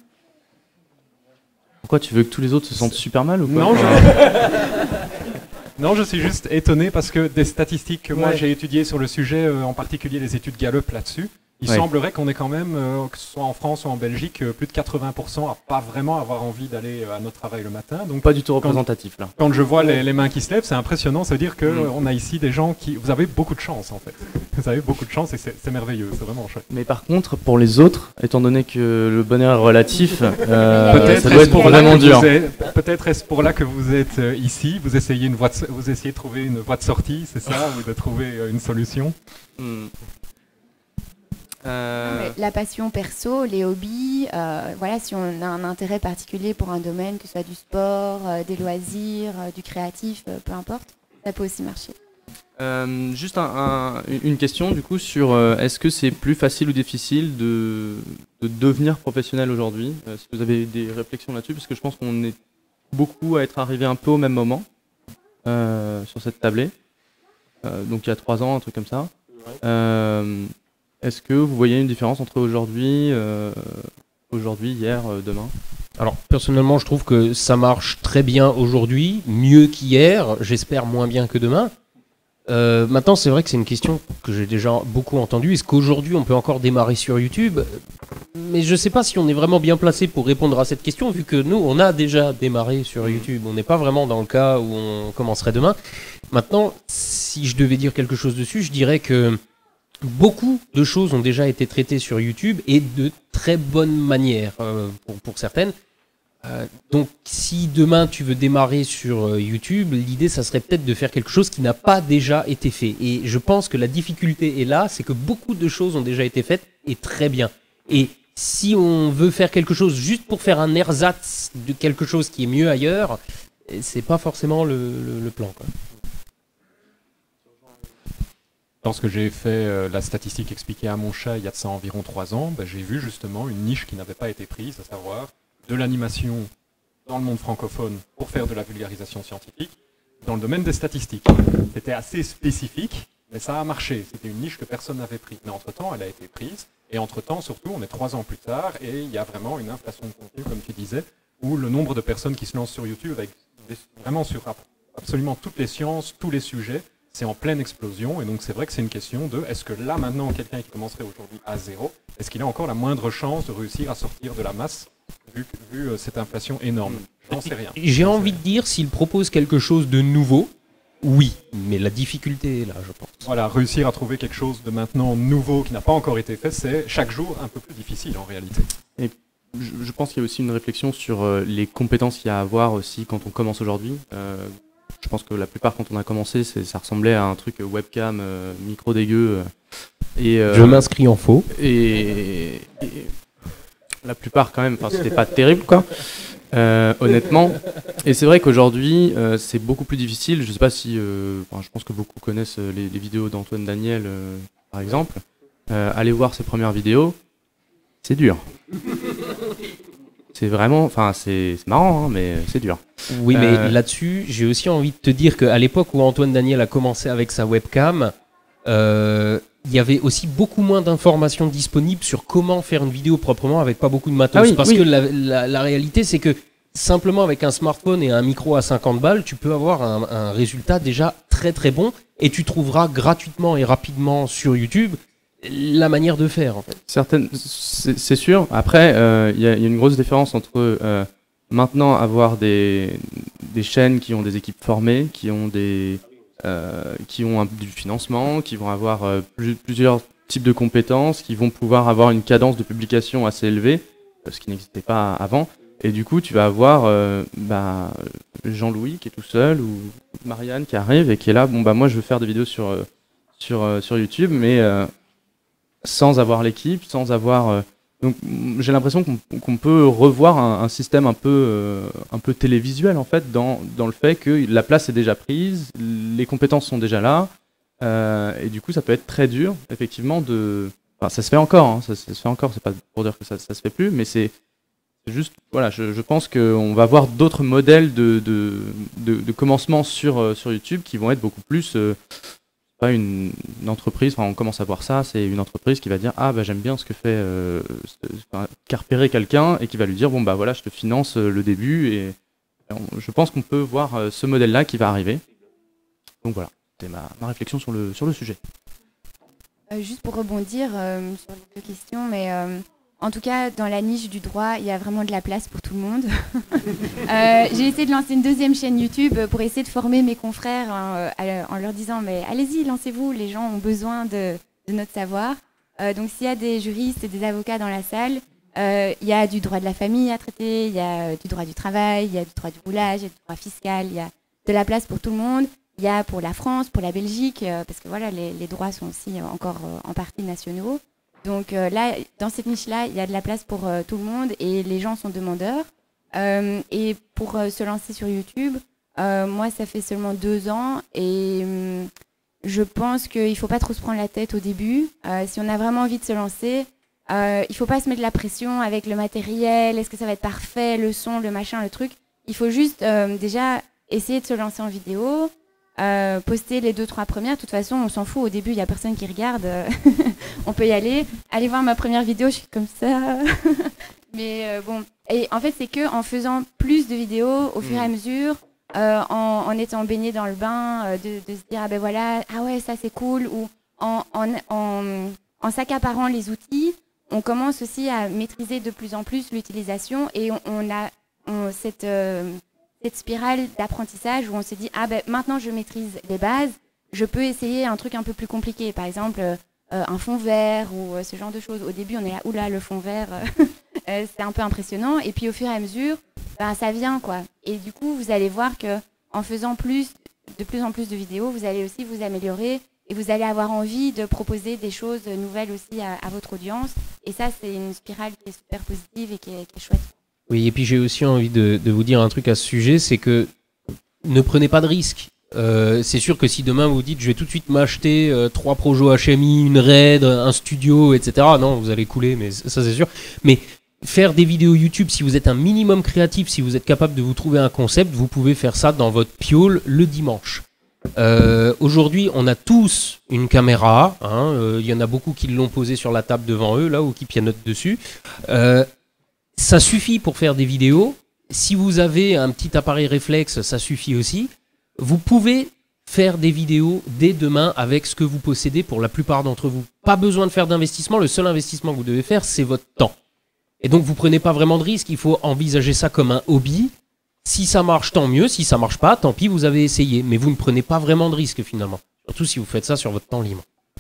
Pourquoi tu veux que tous les autres se sentent super mal ou quoi? Non, je... non, je suis juste étonné parce que des statistiques que moi Ouais. j'ai étudiées sur le sujet, euh, en particulier les études Gallup là-dessus, il Ouais. semblerait qu'on ait quand même, euh, que ce soit en France ou en Belgique, euh, plus de quatre-vingts pour cent à pas vraiment avoir envie d'aller euh, à notre travail le matin. Donc Pas du tout représentatif là. quand je vois les, les mains qui se lèvent, c'est impressionnant. Ça veut dire que Mm. euh, on a ici des gens qui... Vous avez beaucoup de chance en fait. Vous avez beaucoup de chance et c'est c'est merveilleux, c'est vraiment chouette. Mais par contre, pour les autres, étant donné que le bonheur est relatif, euh, Peut-être ça doit est-ce être pour là vraiment que dur. vous êtes- peut-être est-ce pour là que vous êtes euh, ici, vous essayez, une voie de, vous essayez de trouver une voie de sortie, c'est ça, ou de trouver euh, une solution. Hmm. Non, Euh, mais la passion perso, les hobbies, euh, voilà, si on a un intérêt particulier pour un domaine, que ce soit du sport, euh, des loisirs, euh, du créatif, euh, peu importe, ça peut aussi marcher. Euh, juste un- un- une question du coup sur euh, est-ce que c'est plus facile ou difficile de, de devenir professionnel aujourd'hui? Euh, si vous avez des réflexions là-dessus, parce que je pense qu'on est beaucoup à être arrivé un peu au même moment euh, sur cette tablée. Euh, donc il y a trois ans, un truc comme ça. Euh, est-ce que vous voyez une différence entre aujourd'hui, euh, aujourd'hui, hier, euh, demain? Alors, personnellement, je trouve que ça marche très bien aujourd'hui, mieux qu'hier, j'espère moins bien que demain. Euh, maintenant, c'est vrai que c'est une question que j'ai déjà beaucoup entendue. Est-ce qu'aujourd'hui, on peut encore démarrer sur YouTube? Mais je ne sais pas si on est vraiment bien placé pour répondre à cette question, vu que nous, on a déjà démarré sur YouTube. On n'est pas vraiment dans le cas où on commencerait demain. Maintenant, si je devais dire quelque chose dessus, je dirais que beaucoup de choses ont déjà été traitées sur YouTube et de très bonne manière euh, pour, pour certaines. Euh, donc si demain tu veux démarrer sur euh, YouTube, l'idée ça serait peut-être de faire quelque chose qui n'a pas déjà été fait. Et je pense que la difficulté est là, c'est que beaucoup de choses ont déjà été faites et très bien. Et si on veut faire quelque chose juste pour faire un ersatz de quelque chose qui est mieux ailleurs, c'est pas forcément le, le, le plan, quoi. Lorsque j'ai fait euh, la statistique expliquée à mon chat il y a de ça environ trois ans, bah, j'ai vu justement une niche qui n'avait pas été prise, à savoir de l'animation dans le monde francophone pour faire de la vulgarisation scientifique dans le domaine des statistiques. C'était assez spécifique, mais ça a marché. C'était une niche que personne n'avait prise. Mais entre-temps, elle a été prise. Et entre-temps, surtout, on est trois ans plus tard et il y a vraiment une inflation de contenu, comme tu disais, où le nombre de personnes qui se lancent sur YouTube, avec des, vraiment sur absolument toutes les sciences, tous les sujets, c'est en pleine explosion. Et donc, c'est vrai que c'est une question de est-ce que là, maintenant, quelqu'un qui commencerait aujourd'hui à zéro, est-ce qu'il a encore la moindre chance de réussir à sortir de la masse vu, vu euh, cette inflation énorme? J'en sais rien. J'ai envie de dire, s'il propose quelque chose de nouveau, oui, mais la difficulté est là, je pense. Voilà, réussir à trouver quelque chose de maintenant nouveau qui n'a pas encore été fait, c'est chaque jour un peu plus difficile en réalité. Et je, je pense qu'il y a aussi une réflexion sur euh, les compétences qu'il y a à avoir aussi quand on commence aujourd'hui. Euh, je pense que la plupart, quand on a commencé, ça ressemblait à un truc webcam, euh, micro dégueu. Euh, et, euh, je m'inscris en faux. Et, et la plupart, quand même, c'était pas terrible, quoi. Euh, honnêtement, et c'est vrai qu'aujourd'hui euh, c'est beaucoup plus difficile. Je sais pas si, euh, enfin, je pense que beaucoup connaissent les, les vidéos d'Antoine Daniel, euh, par exemple. Euh, allez voir ses premières vidéos, c'est dur. C'est vraiment, enfin c'est marrant, hein, mais c'est dur. Oui, mais euh, là-dessus, j'ai aussi envie de te dire qu'à l'époque où Antoine Daniel a commencé avec sa webcam, euh, il y avait aussi beaucoup moins d'informations disponibles sur comment faire une vidéo proprement avec pas beaucoup de matos. Ah oui, parce oui. que la, la, la réalité, c'est que simplement avec un smartphone et un micro à cinquante balles, tu peux avoir un, un résultat déjà très très bon et tu trouveras gratuitement et rapidement sur YouTube la manière de faire, en fait. Certaines, c'est sûr. Après, il euh, y, y a une grosse différence entre euh, maintenant avoir des, des chaînes qui ont des équipes formées, qui ont des... Euh, qui ont un, du financement, qui vont avoir euh, plus, plusieurs types de compétences, qui vont pouvoir avoir une cadence de publication assez élevée, ce qui n'existait pas avant. Et du coup, tu vas avoir euh, bah, Jean-Louis qui est tout seul, ou Marianne qui arrive et qui est là, bon bah moi je veux faire des vidéos sur, euh, sur, euh, sur YouTube, mais euh, sans avoir l'équipe, sans avoir... Euh, donc j'ai l'impression qu'on qu'on peut revoir un, un système un peu, euh, un peu télévisuel en fait, dans, dans le fait que la place est déjà prise, les compétences sont déjà là, euh, et du coup ça peut être très dur effectivement de... Enfin ça se fait encore, hein, ça, ça se fait encore, c'est pas pour dire que ça, ça se fait plus, mais c'est juste, voilà, je, je pense qu'on va avoir d'autres modèles de, de, de, de commencement sur, euh, sur YouTube qui vont être beaucoup plus... Euh, pas une, une entreprise, enfin on commence à voir ça, c'est une entreprise qui va dire ah bah j'aime bien ce que fait euh, enfin, carpérer quelqu'un et qui va lui dire bon bah voilà je te finance euh, le début et, et on, je pense qu'on peut voir euh, ce modèle là qui va arriver. Donc voilà, c'est ma, ma réflexion sur le, sur le sujet. Euh, juste pour rebondir euh, sur les deux questions, mais euh, en tout cas dans la niche du droit il y a vraiment de la place pour tout le monde. euh, j'ai essayé de lancer une deuxième chaîne YouTube pour essayer de former mes confrères hein, en leur disant mais allez-y, lancez-vous, les gens ont besoin de, de notre savoir. Euh, donc s'il y a des juristes et des avocats dans la salle, euh, il y a du droit de la famille à traiter, il y a du droit du travail, il y a du droit du roulage, il y a du droit fiscal, il y a de la place pour tout le monde. Il y a pour la France, pour la Belgique, euh, parce que voilà les, les droits sont aussi euh, encore euh, en partie nationaux. Donc euh, là, dans cette niche-là, il y a de la place pour euh, tout le monde et les gens sont demandeurs. Euh, et pour euh, se lancer sur YouTube, euh, moi, ça fait seulement deux ans et hum, je pense qu'il ne faut pas trop se prendre la tête au début. Euh, si on a vraiment envie de se lancer, euh, il ne faut pas se mettre la pression avec le matériel, est-ce que ça va être parfait, le son, le machin, le truc. Il faut juste euh, déjà essayer de se lancer en vidéo. Euh, poster les deux trois premières, de toute façon on s'en fout, au début il n'y a personne qui regarde. On peut y aller, allez voir ma première vidéo, je suis comme ça. Mais euh, bon, et en fait c'est que en faisant plus de vidéos au fur et à mesure, euh, en, en étant baigné dans le bain, euh, de, de se dire ah ben voilà, ah ouais ça c'est cool, ou en, en, en, en s'accaparant les outils, on commence aussi à maîtriser de plus en plus l'utilisation et on, on a on, cette, euh, cette spirale d'apprentissage où on se dit ah ben maintenant je maîtrise les bases, je peux essayer un truc un peu plus compliqué, par exemple euh, un fond vert ou euh, ce genre de choses. Au début on est là, oula le fond vert, euh, c'est un peu impressionnant, et puis au fur et à mesure, ben, ça vient quoi. Et du coup vous allez voir que en faisant plus, de plus en plus de vidéos, vous allez aussi vous améliorer. Et vous allez avoir envie de proposer des choses nouvelles aussi à, à votre audience. Et ça, c'est une spirale qui est super positive et qui est, qui est chouette. Oui, et puis j'ai aussi envie de, de vous dire un truc à ce sujet, c'est que ne prenez pas de risques. Euh, c'est sûr que si demain vous dites je vais tout de suite m'acheter euh, trois projets H M I, une RAID, un studio, et cetera. Non, vous allez couler, mais ça c'est sûr. Mais faire des vidéos YouTube, si vous êtes un minimum créatif, si vous êtes capable de vous trouver un concept, vous pouvez faire ça dans votre piole le dimanche. Euh, aujourd'hui, on a tous une caméra. Il hein, euh, y en a beaucoup qui l'ont posée sur la table devant eux, là, ou qui pianotent dessus. Euh, ça suffit pour faire des vidéos. Si vous avez un petit appareil réflexe, ça suffit aussi. Vous pouvez faire des vidéos dès demain avec ce que vous possédez pour la plupart d'entre vous. Pas besoin de faire d'investissement. Le seul investissement que vous devez faire, c'est votre temps. Et donc, vous prenez pas vraiment de risque. Il faut envisager ça comme un hobby. Si ça marche, tant mieux. Si ça marche pas, tant pis, vous avez essayé. Mais vous ne prenez pas vraiment de risque finalement. Surtout si vous faites ça sur votre temps libre.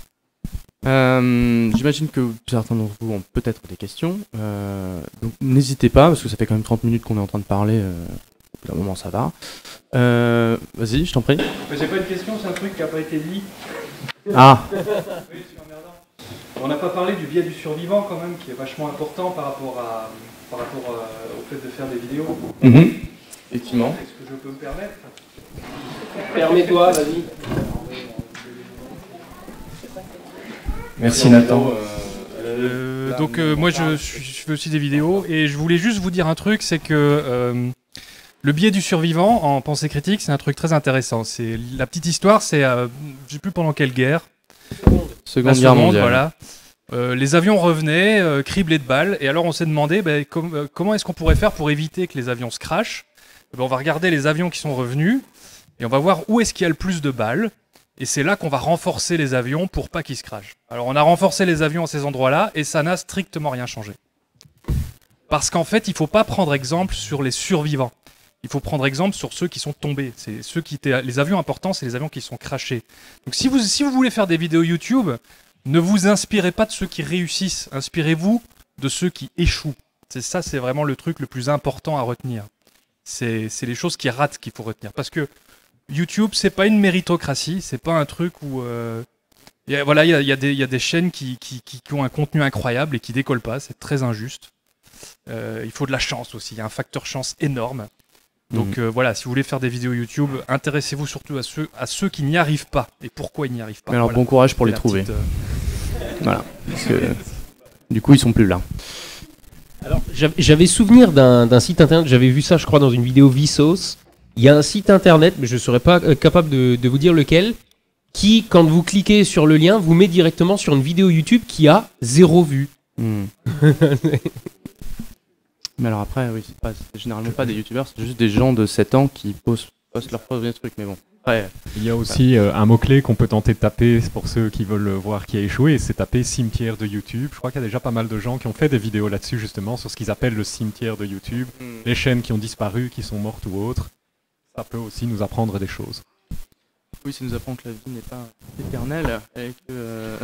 Euh, J'imagine que certains d'entre vous ont peut-être des questions. Euh, donc n'hésitez pas, parce que ça fait quand même trente minutes qu'on est en train de parler. Euh, au bout d'un moment, ça va. Euh, Vas-y, je t'en prie. J'ai pas une question, c'est un truc qui n'a pas été dit. Ah Oui, c'est emmerdant. On n'a pas parlé du biais du survivant quand même, qui est vachement important par rapport, à, par rapport à, au fait de faire des vidéos. Mmh. Effectivement. Est-ce que je peux me permettre? Permets-toi, vas-y. Merci Nathan. Euh, donc euh, moi je, je fais aussi des vidéos et je voulais juste vous dire un truc, c'est que euh, le biais du survivant en pensée critique, c'est un truc très intéressant. C'est la petite histoire, c'est euh, je sais plus pendant quelle guerre. Seconde Guerre mondiale. Voilà. Euh, les avions revenaient euh, criblés de balles et alors on s'est demandé ben, com euh, comment est-ce qu'on pourrait faire pour éviter que les avions se crashent. Ben, on va regarder les avions qui sont revenus et on va voir où est-ce qu'il y a le plus de balles. Et c'est là qu'on va renforcer les avions pour pas qu'ils se crashent. Alors on a renforcé les avions à ces endroits-là et ça n'a strictement rien changé. Parce qu'en fait, il faut pas prendre exemple sur les survivants. Il faut prendre exemple sur ceux qui sont tombés. C'est ceux qui étaient les avions importants, c'est les avions qui sont crashés. Donc si vous si vous voulez faire des vidéos YouTube, ne vous inspirez pas de ceux qui réussissent. Inspirez-vous de ceux qui échouent. C'est ça, c'est vraiment le truc le plus important à retenir. C'est c'est les choses qui ratent qu'il faut retenir. Parce que YouTube, c'est pas une méritocratie, c'est pas un truc où... Euh, y a, voilà, il y a, y, a y a des chaînes qui, qui, qui, qui ont un contenu incroyable et qui décollent pas, c'est très injuste. Euh, il faut de la chance aussi, il y a un facteur chance énorme. Donc mmh. euh, voilà, si vous voulez faire des vidéos YouTube, intéressez-vous surtout à ceux, à ceux qui n'y arrivent pas et pourquoi ils n'y arrivent pas. Mais alors voilà. Bon courage pour les trouver. Petite, euh... Voilà, parce que du coup ils sont plus là. Alors j'avais souvenir d'un site internet, j'avais vu ça je crois dans une vidéo Vsauce. Il y a un site internet, mais je ne serais pas euh, capable de, de vous dire lequel, qui, quand vous cliquez sur le lien, vous met directement sur une vidéo YouTube qui a zéro vue. Mmh. Mais alors après, oui, c'est pas, généralement pas des youtubeurs, c'est juste des gens de sept ans qui postent, postent leurs propres trucs, mais bon. Ouais. Il y a aussi euh, un mot-clé qu'on peut tenter de taper pour ceux qui veulent voir qui a échoué, et c'est taper cimetière de YouTube. Je crois qu'il y a déjà pas mal de gens qui ont fait des vidéos là-dessus, justement, sur ce qu'ils appellent le cimetière de YouTube, mmh. les chaînes qui ont disparu, qui sont mortes ou autres. Ça peut aussi nous apprendre des choses. Oui, ça nous apprend que la vie n'est pas éternelle et que... Euh...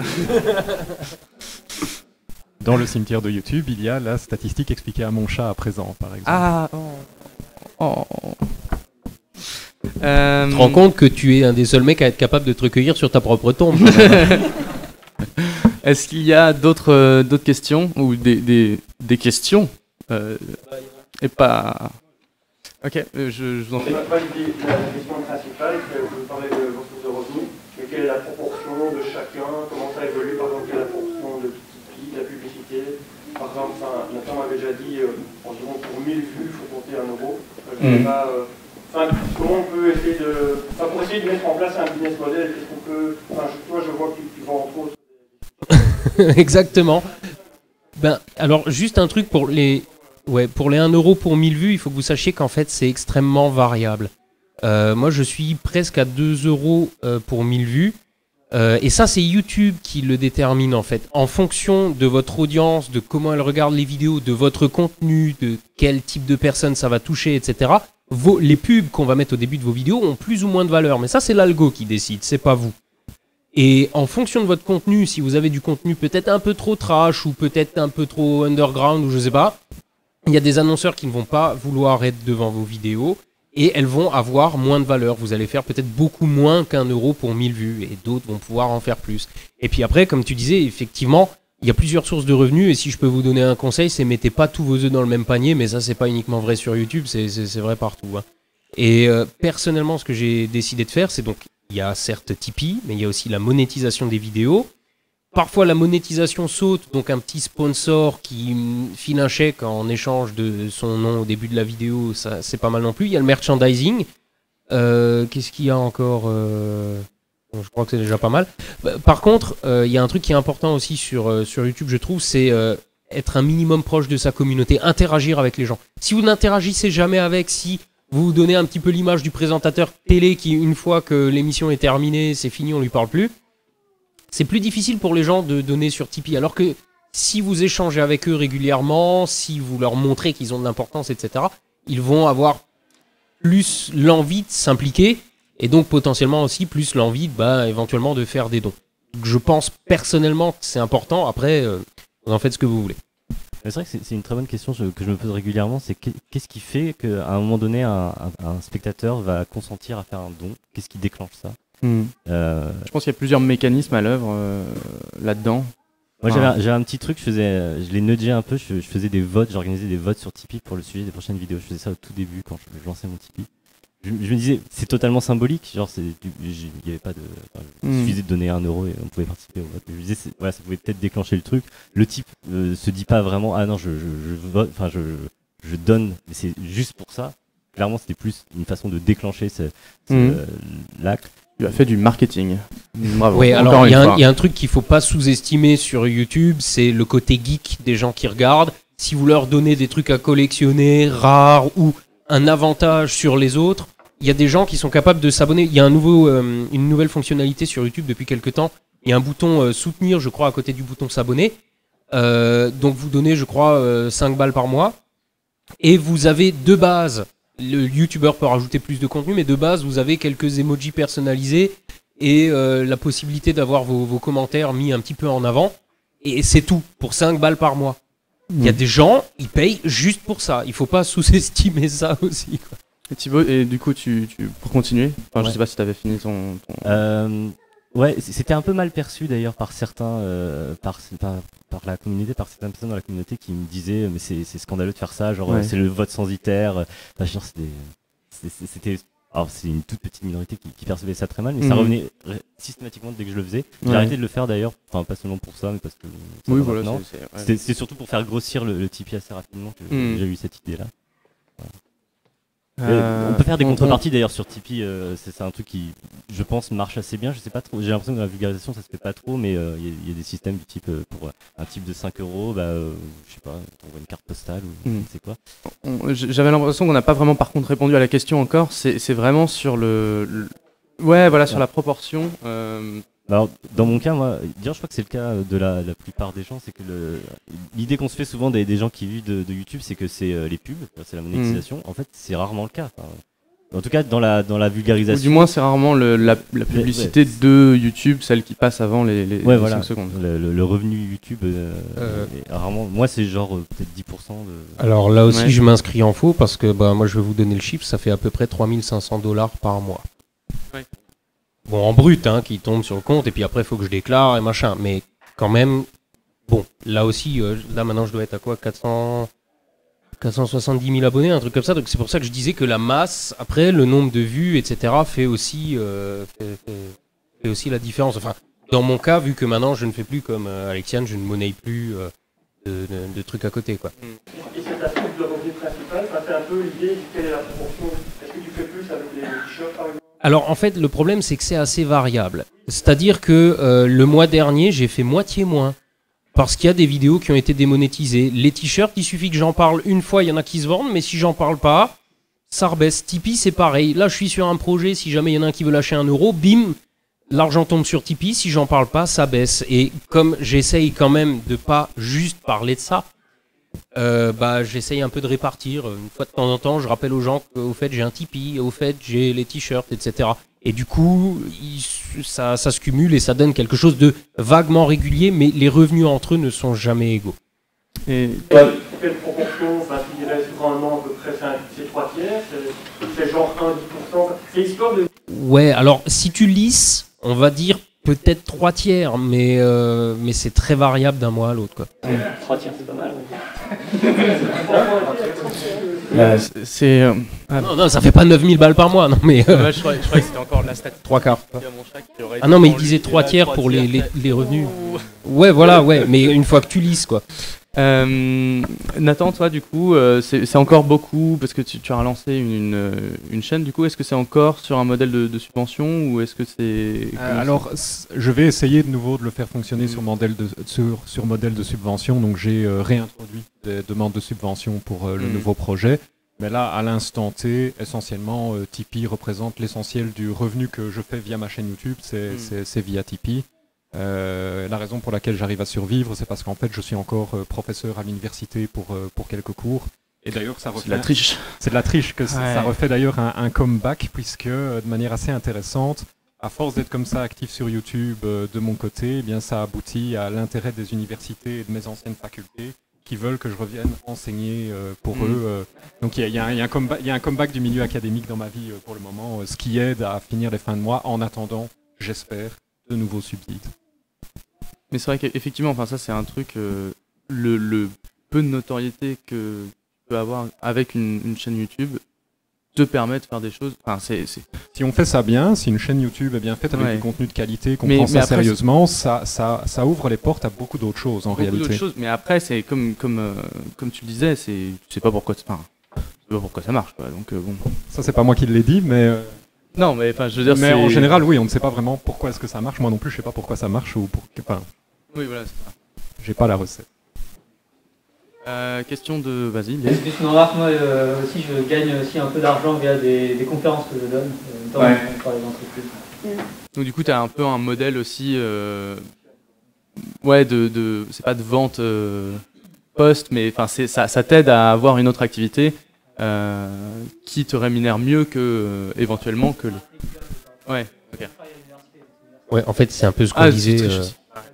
Dans le cimetière de YouTube, il y a la statistique expliquée à mon chat à présent, par exemple. Ah oh. Oh. Euh... Tu te rends compte que tu es un des seuls mecs à être capable de te recueillir sur ta propre tombe. Est-ce qu'il y a d'autres euh, d'autres questions ou des, des, des questions euh, et pas... Ok, euh, je, je vous en prie. La, la question principale, c'est vous parlez de vos sources de revenus, mais quelle est la proportion de chacun, comment ça évolue, par exemple, quelle est la proportion de Tipeee, de la publicité. Par exemple, Nathan m'avait déjà dit, euh, environ pour mille vues, il faut compter un euro. Euh, je mmh. sais pas, euh, enfin, comment on peut essayer de... Enfin, pour essayer de mettre en place un business model, qu'est-ce qu'on peut... Enfin, je, toi, je vois que tu, tu vends entre autres. Exactement. Ben, alors, juste un truc pour les... Ouais, pour les un euro pour mille vues, il faut que vous sachiez qu'en fait, c'est extrêmement variable. Euh, moi, je suis presque à deux euros euh, pour mille vues. Euh, et ça, c'est YouTube qui le détermine en fait. En fonction de votre audience, de comment elle regarde les vidéos, de votre contenu, de quel type de personnes ça va toucher, et cetera. Vos, les pubs qu'on va mettre au début de vos vidéos ont plus ou moins de valeur. Mais ça, c'est l'algo qui décide, c'est pas vous. Et en fonction de votre contenu, si vous avez du contenu peut-être un peu trop trash ou peut-être un peu trop underground ou je sais pas, il y a des annonceurs qui ne vont pas vouloir être devant vos vidéos et elles vont avoir moins de valeur. Vous allez faire peut-être beaucoup moins qu'un euro pour mille vues et d'autres vont pouvoir en faire plus. Et puis après, comme tu disais, effectivement, il y a plusieurs sources de revenus et si je peux vous donner un conseil, c'est mettez pas tous vos œufs dans le même panier, mais ça c'est pas uniquement vrai sur YouTube, c'est, c'est, c'est vrai partout. Hein. Et euh, personnellement, ce que j'ai décidé de faire, c'est donc il y a certes Tipeee, mais il y a aussi la monétisation des vidéos. Parfois, la monétisation saute, donc un petit sponsor qui file un chèque en échange de son nom au début de la vidéo, ça c'est pas mal non plus. Il y a le merchandising. Euh, qu'est-ce qu'il y a encore euh... bon, je crois que c'est déjà pas mal. Par contre, euh, il y a un truc qui est important aussi sur, euh, sur YouTube, je trouve, c'est euh, être un minimum proche de sa communauté, interagir avec les gens. Si vous n'interagissez jamais avec, si vous vous donnez un petit peu l'image du présentateur télé qui, une fois que l'émission est terminée, c'est fini, on lui parle plus. C'est plus difficile pour les gens de donner sur Tipeee. Alors que si vous échangez avec eux régulièrement, si vous leur montrez qu'ils ont de l'importance, et cetera, ils vont avoir plus l'envie de s'impliquer et donc potentiellement aussi plus l'envie bah, éventuellement de faire des dons. Donc, je pense personnellement que c'est important. Après, euh, vous en faites ce que vous voulez. C'est vrai que c'est une très bonne question que je me pose régulièrement, c'est qu'est-ce qui fait qu'à un moment donné, un, un, un spectateur va consentir à faire un don? Qu'est-ce qui déclenche ça? Mmh. euh... Je pense qu'il y a plusieurs mécanismes à l'œuvre euh, là-dedans. Moi enfin... j'avais un petit truc, je, faisais, je l'ai nudgé un peu, je, je faisais des votes, j'organisais des votes sur Tipeee pour le sujet des prochaines vidéos. Je faisais ça au tout début quand je, je lançais mon Tipeee. Je, je me disais, c'est totalement symbolique, genre il n'y avait pas de... Enfin, il mmh. suffisait de donner un euro et on pouvait participer au vote. Je me disais, voilà, ça pouvait peut-être déclencher le truc. Le type euh, se dit pas vraiment, ah non, je, je, je vote, enfin je, je donne, mais c'est juste pour ça. Clairement, c'était plus une façon de déclencher ce, ce, mmh. euh, l'acte. Tu as fait du marketing. Bravo. Oui, alors il y, y a un truc qu'il faut pas sous-estimer sur YouTube, c'est le côté geek des gens qui regardent. Si vous leur donnez des trucs à collectionner, rares ou un avantage sur les autres, il y a des gens qui sont capables de s'abonner. Il y a un nouveau, euh, une nouvelle fonctionnalité sur YouTube depuis quelques temps. Il y a un bouton euh, soutenir, je crois, à côté du bouton s'abonner. Euh, donc vous donnez, je crois, euh, cinq balles par mois. Et vous avez deux bases. Le YouTuber peut rajouter plus de contenu, mais de base, vous avez quelques emojis personnalisés et euh, la possibilité d'avoir vos, vos commentaires mis un petit peu en avant. Et c'est tout, pour cinq balles par mois. Il mmh. y a des gens, ils payent juste pour ça. Il faut pas sous-estimer ça aussi, quoi. Et Thibaut, et du coup, tu, tu, pour continuer, enfin, ouais. je sais pas si tu avais fini ton... ton... Euh, ouais, c'était un peu mal perçu d'ailleurs par certains, euh, par, par, par la communauté, par certaines personnes dans la communauté qui me disaient mais c'est scandaleux de faire ça, genre ouais. c'est le vote sans iter. Enfin, genre, c'était... Alors c'est une toute petite minorité qui, qui percevait ça très mal, mais mmh. ça revenait systématiquement dès que je le faisais. J'ai ouais. arrêté de le faire d'ailleurs, enfin pas seulement pour ça, mais parce que... Oui, voilà, c'est ouais. surtout pour faire grossir le, le Tipeee assez rapidement que mmh. j'ai eu cette idée-là. Voilà. Euh, on peut faire des contreparties on... d'ailleurs sur Tipeee, euh, c'est un truc qui, je pense, marche assez bien. Je sais pas trop, j'ai l'impression que dans la vulgarisation ça se fait pas trop, mais il euh, y, y a des systèmes du type euh, pour un type de cinq euros, bah, euh, je sais pas, on voit une carte postale ou mm. c'est quoi. J'avais l'impression qu'on n'a pas vraiment par contre répondu à la question encore, c'est vraiment sur le, le... Ouais, voilà, sur ouais. la proportion. Euh... Alors, dans mon cas, moi, dire, je crois que c'est le cas de la, la plupart des gens, c'est que l'idée qu'on se fait souvent des, des gens qui vivent de, de YouTube, c'est que c'est euh, les pubs, c'est la monétisation. Mmh. En fait, c'est rarement le cas. Enfin, en tout cas, dans la, dans la vulgarisation. Ou du moins, c'est rarement le, la, la publicité ouais, de YouTube, celle qui passe avant les, les, ouais, les voilà. cinq secondes. Le, le, le revenu YouTube, euh, euh... Est rarement. Moi, c'est genre euh, peut-être dix pour cent de. Alors là aussi, ouais. je m'inscris en faux parce que bah, moi, je vais vous donner le chiffre, ça fait à peu près trois mille cinq cents dollars par mois. Ouais. Bon, en brut, hein, qui tombe sur le compte, et puis après, il faut que je déclare et machin. Mais quand même, bon, là aussi, euh, là maintenant, je dois être à quoi, quatre cents, quatre cent soixante-dix mille abonnés, un truc comme ça. Donc c'est pour ça que je disais que la masse, après, le nombre de vues, et cetera, fait aussi, euh, fait, fait, fait aussi la différence. Enfin, dans mon cas, vu que maintenant, je ne fais plus comme euh, Alexiane, je ne monnaie plus euh, de, de, de trucs à côté, quoi. Et cette astuce de revenu principal, ça fait un peu l'idée de quelle est la proportion. Est-ce que tu fais plus avec les t-shirts, par exemple? Alors en fait le problème c'est que c'est assez variable. C'est-à-dire que euh, le mois dernier j'ai fait moitié moins. Parce qu'il y a des vidéos qui ont été démonétisées. Les t-shirts, il suffit que j'en parle une fois, il y en a qui se vendent, mais si j'en parle pas, ça rebaisse. Tipeee, c'est pareil. Là, je suis sur un projet, si jamais il y en a un qui veut lâcher un euro, bim, l'argent tombe sur Tipeee. Si j'en parle pas, ça baisse. Et comme j'essaye quand même de pas juste parler de ça, euh, bah, j'essaye un peu de répartir. Une fois de temps en temps, je rappelle aux gens qu'au fait, j'ai un Tipeee, au fait, j'ai les t-shirts, et cetera. Et du coup, il, ça, ça se cumule et ça donne quelque chose de vaguement régulier, mais les revenus entre eux ne sont jamais égaux. Et quelle proportion, enfin, tu dirais sur un an à peu près, c'est trois tiers, c'est genre un à dix pour cent, c'est histoire de... Ouais, alors si tu lisses, on va dire peut-être trois tiers, mais, euh, mais c'est très variable d'un mois à l'autre, quoi. trois tiers, c'est pas mal. Euh, c'est. Euh... Ah non, non, ça fait pas neuf mille balles par mois, non, mais. Euh... Ouais, je croyais, je croyais que c'était encore la stat. Trois quarts. Ah non, mais il disait trois tiers pour les, les, les revenus. Ouais, voilà, ouais, mais une fois que tu lises, quoi. Euh, Nathan, toi, du coup, euh, c'est encore beaucoup, parce que tu, tu as relancé une, une, une chaîne, du coup, est-ce que c'est encore sur un modèle de, de subvention ou est-ce que c'est... Euh, alors, je vais essayer de nouveau de le faire fonctionner mmh. sur, modèle de, sur, sur modèle de subvention, donc j'ai euh, réintroduit des demandes de subvention pour euh, le mmh. nouveau projet. Mais là, à l'instant T, essentiellement, euh, Tipeee représente l'essentiel du revenu que je fais via ma chaîne YouTube, c'est mmh. via Tipeee. Euh, la raison pour laquelle j'arrive à survivre, c'est parce qu'en fait, je suis encore euh, professeur à l'université pour, euh, pour quelques cours. Et d'ailleurs, ça refait... C'est de la triche. C'est de la triche, que ouais. ça refait d'ailleurs un, un comeback, puisque, euh, de manière assez intéressante, à force d'être comme ça actif sur YouTube euh, de mon côté, eh bien, ça aboutit à l'intérêt des universités et de mes anciennes facultés qui veulent que je revienne enseigner euh, pour mmh. eux. Euh. Donc il y, y, y, y a un comeback du milieu académique dans ma vie euh, pour le moment, euh, ce qui aide à finir les fins de mois en attendant, j'espère, de nouveaux subsides. Mais c'est vrai qu'effectivement, enfin ça c'est un truc, euh, le, le peu de notoriété que tu peux avoir avec une, une chaîne YouTube te permet de faire des choses. Enfin, c'est, c'est... Si on fait ça bien, si une chaîne YouTube est bien faite avec ouais. du contenu de qualité, qu'on mais, prend mais ça après, sérieusement, ça, ça, ça ouvre les portes à beaucoup d'autres choses en beaucoup réalité. D'autres choses, mais après c'est comme comme euh, comme tu le disais, c'est tu sais pas pourquoi, enfin, tu sais pas pourquoi ça marche, quoi. Donc euh, bon. Ça c'est pas moi qui l'ai dit, mais. Euh... Non, mais enfin, je veux dire. Mais en général, oui, on ne sait pas vraiment pourquoi est-ce que ça marche. Moi non plus, je sais pas pourquoi ça marche ou pour. Enfin, oui, voilà, c'est ça. J'ai pas la recette. Euh, question de. Vas-y. Question rare, moi euh, aussi, je gagne aussi un peu d'argent via des, des conférences que je donne euh, dans ouais. par les entreprises. Mm. Donc du coup, tu as un peu un modèle aussi. Euh, ouais, de, de. C'est pas de vente euh, post, mais enfin, ça, ça t'aide à avoir une autre activité. Euh, qui te rémunère mieux que euh, éventuellement que le... Ouais, ok. Ouais, en fait, c'est un peu ce qu'on ah, disait. Euh...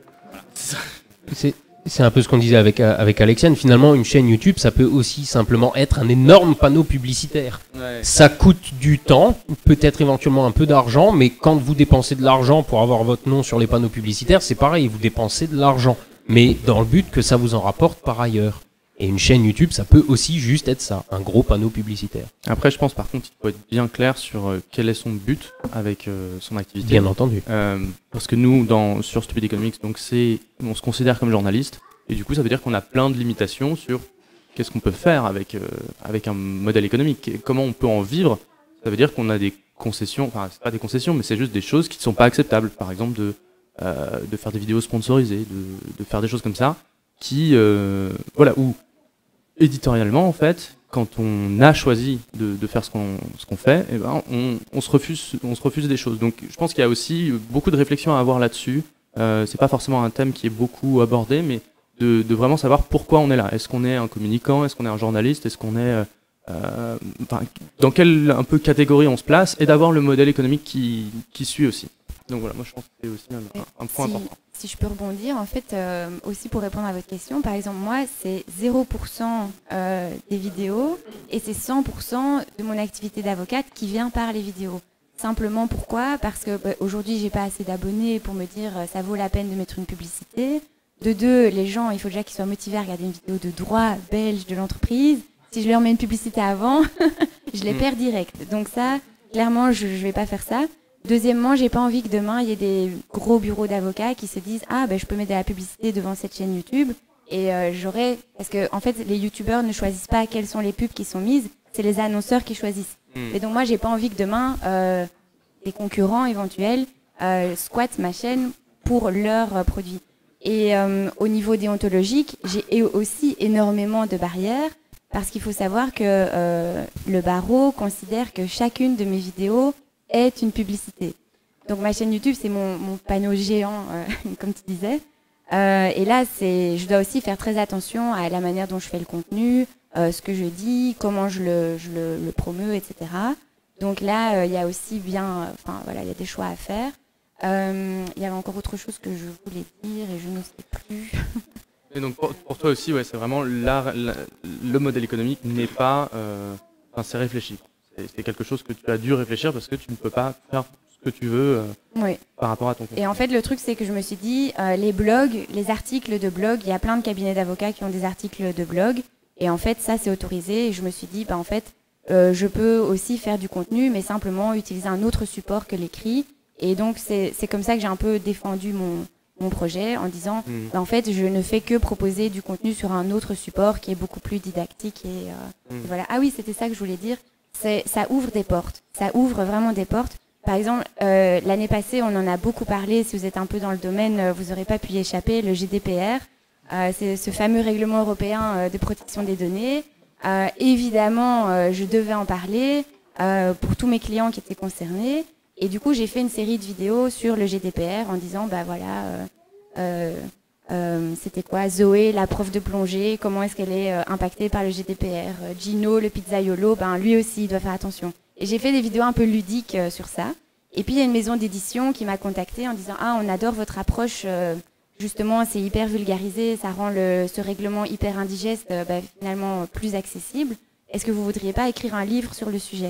C'est c'est un peu ce qu'on disait avec avec Alexiane. Finalement, une chaîne YouTube, ça peut aussi simplement être un énorme panneau publicitaire. Ouais. Ça coûte du temps, peut-être éventuellement un peu d'argent, mais quand vous dépensez de l'argent pour avoir votre nom sur les panneaux publicitaires, c'est pareil, vous dépensez de l'argent, mais dans le but que ça vous en rapporte par ailleurs. Et une chaîne YouTube, ça peut aussi juste être ça, un gros panneau publicitaire. Après, je pense par contre, il faut être bien clair sur euh, quel est son but avec euh, son activité. Bien entendu. Euh, parce que nous, dans, sur Stupid Economics, donc c'est, on se considère comme journaliste, et du coup, ça veut dire qu'on a plein de limitations sur qu'est-ce qu'on peut faire avec, euh, avec un modèle économique, et comment on peut en vivre. Ça veut dire qu'on a des concessions, enfin, c'est pas des concessions, mais c'est juste des choses qui ne sont pas acceptables. Par exemple, de, euh, de faire des vidéos sponsorisées, de, de faire des choses comme ça, qui, euh, voilà, où éditorialement, en fait, quand on a choisi de, de faire ce qu'on ce qu'on fait, eh ben, on, on, se refuse, on se refuse des choses. Donc je pense qu'il y a aussi beaucoup de réflexions à avoir là-dessus. Euh, c'est pas forcément un thème qui est beaucoup abordé, mais de, de vraiment savoir pourquoi on est là. Est-ce qu'on est un communicant? Est-ce qu'on est un journaliste? Est-ce qu'on est... Euh, enfin, dans quelle un peu catégorie on se place? Et d'avoir le modèle économique qui, qui suit aussi. Donc voilà, moi je pense que c'est aussi un, un point si, important. Si je peux rebondir, en fait, euh, aussi pour répondre à votre question, par exemple, moi, c'est zéro pour cent euh, des vidéos et c'est cent pour cent de mon activité d'avocate qui vient par les vidéos. Simplement pourquoi? Parce que bah, aujourd'hui, j'ai pas assez d'abonnés pour me dire euh, ça vaut la peine de mettre une publicité. De deux, les gens, il faut déjà qu'ils soient motivés à regarder une vidéo de droit belge de l'entreprise. Si je leur mets une publicité avant, je les perds direct. Donc ça, clairement, je, je vais pas faire ça. Deuxièmement, j'ai pas envie que demain il y ait des gros bureaux d'avocats qui se disent ah ben je peux mettre de la publicité devant cette chaîne YouTube et euh, j'aurais parce que en fait les youtubeurs ne choisissent pas quelles sont les pubs qui sont mises, c'est les annonceurs qui choisissent. Mmh. Et donc moi j'ai pas envie que demain euh, des concurrents éventuels euh, squattent ma chaîne pour leurs euh, produits. Et euh, au niveau déontologique, j'ai aussi énormément de barrières parce qu'il faut savoir que euh, le barreau considère que chacune de mes vidéos est une publicité. Donc ma chaîne YouTube, c'est mon, mon panneau géant, euh, comme tu disais. Euh, et là, c'est, je dois aussi faire très attention à la manière dont je fais le contenu, euh, ce que je dis, comment je le, je le, le promeus, et cetera. Donc là, il euh, y a aussi bien, enfin voilà, il y a des choix à faire. Il euh, y avait encore autre chose que je voulais dire et je ne sais plus. Et donc pour, pour toi aussi, ouais, c'est vraiment la, la, le modèle économique n'est pas, euh, enfin c'est réfléchi. C'est, c'est quelque chose que tu as dû réfléchir parce que tu ne peux pas faire ce que tu veux euh, oui. par rapport à ton contenu. Et en fait, le truc, c'est que je me suis dit, euh, les blogs, les articles de blog, il y a plein de cabinets d'avocats qui ont des articles de blog. Et en fait, ça, c'est autorisé. Et je me suis dit, bah, en fait, euh, je peux aussi faire du contenu, mais simplement utiliser un autre support que l'écrit. Et donc, c'est, c'est comme ça que j'ai un peu défendu mon, mon projet en disant, mmh. bah, en fait, je ne fais que proposer du contenu sur un autre support qui est beaucoup plus didactique. Et, euh, mmh. et voilà. Ah oui, c'était ça que je voulais dire. C'est, ça ouvre des portes. Ça ouvre vraiment des portes. Par exemple, euh, l'année passée, on en a beaucoup parlé. Si vous êtes un peu dans le domaine, euh, vous n'aurez pas pu y échapper. Le G D P R, euh, c'est ce fameux règlement européen euh, de protection des données. Euh, évidemment, euh, je devais en parler euh, pour tous mes clients qui étaient concernés. Et du coup, j'ai fait une série de vidéos sur le G D P R en disant, bah voilà, euh, euh, euh, c'était quoi, Zoé, la prof de plongée, comment est-ce qu'elle est euh, impactée par le G D P R. Euh, Gino, le pizzaiolo, ben lui aussi, il doit faire attention. Et j'ai fait des vidéos un peu ludiques euh, sur ça. Et puis il y a une maison d'édition qui m'a contactée en disant, ah, on adore votre approche. Euh, justement, c'est hyper vulgarisé, ça rend le, ce règlement hyper indigeste, euh, bah, finalement plus accessible. Est-ce que vous voudriez pas écrire un livre sur le sujet?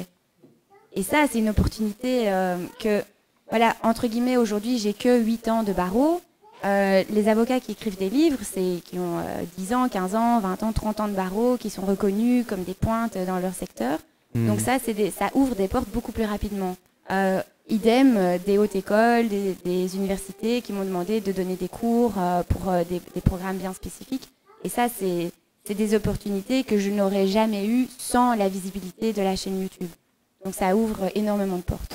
Et ça, c'est une opportunité euh, que, voilà, entre guillemets, aujourd'hui, j'ai que huit ans de barreau. Euh, les avocats qui écrivent des livres, c'est qui ont euh, dix ans, quinze ans, vingt ans, trente ans de barreau, qui sont reconnus comme des pointes dans leur secteur. Mmh. Donc ça, c'est des, ça ouvre des portes beaucoup plus rapidement. Euh, idem, euh, des hautes écoles, des, des universités qui m'ont demandé de donner des cours euh, pour euh, des, des programmes bien spécifiques. Et ça, c'est, c'est des opportunités que je n'aurais jamais eues sans la visibilité de la chaîne YouTube. Donc ça ouvre énormément de portes.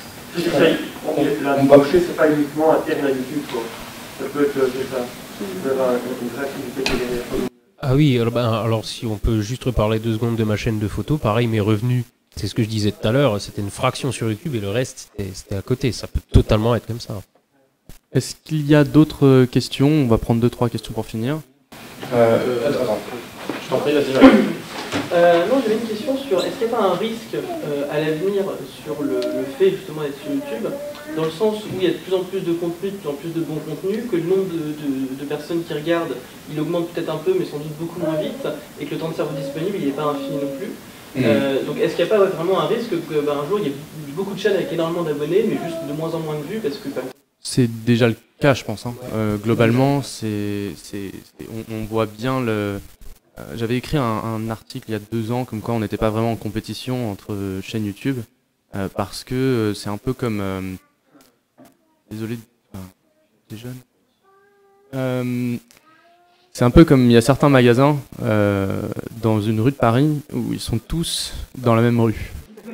La débauchée, c'est pas uniquement un terme à YouTube, quoi. Ça peut être c'est ça. Une vraie activité qui est derrière. Ah oui, alors, ben, alors si on peut juste reparler deux secondes de ma chaîne de photos, pareil, mes revenus, c'est ce que je disais tout à l'heure, c'était une fraction sur YouTube et le reste, c'était, c'était à côté. Ça peut totalement être comme ça. Est-ce qu'il y a d'autres questions? On va prendre deux, trois questions pour finir. Euh, attends, attends. Je t'en prie, vas-y, vas-y. Euh, non, j'avais une question sur est-ce qu'il n'y a pas un risque euh, à l'avenir sur le, le fait justement d'être sur YouTube, dans le sens où il y a de plus en plus de contenu, de plus en plus de bons contenus, que le nombre de, de, de personnes qui regardent, il augmente peut-être un peu, mais sans doute beaucoup moins vite, et que le temps de cerveau disponible, il n'est pas infini non plus. Mmh. Euh, donc est-ce qu'il n'y a pas vraiment un risque que ben, un jour il y ait beaucoup de chaînes avec énormément d'abonnés, mais juste de moins en moins de vues parce que ben... C'est déjà le cas, je pense. Hein. Euh, globalement, c'est, c'est, c'est, on, on voit bien le... Euh, j'avais écrit un, un article il y a deux ans, comme quoi on n'était pas vraiment en compétition entre euh, chaînes YouTube, euh, parce que euh, c'est un peu comme... Euh, désolé, enfin, t'es jeune. Euh, c'est un peu comme il y a certains magasins euh, dans une rue de Paris où ils sont tous dans la même rue.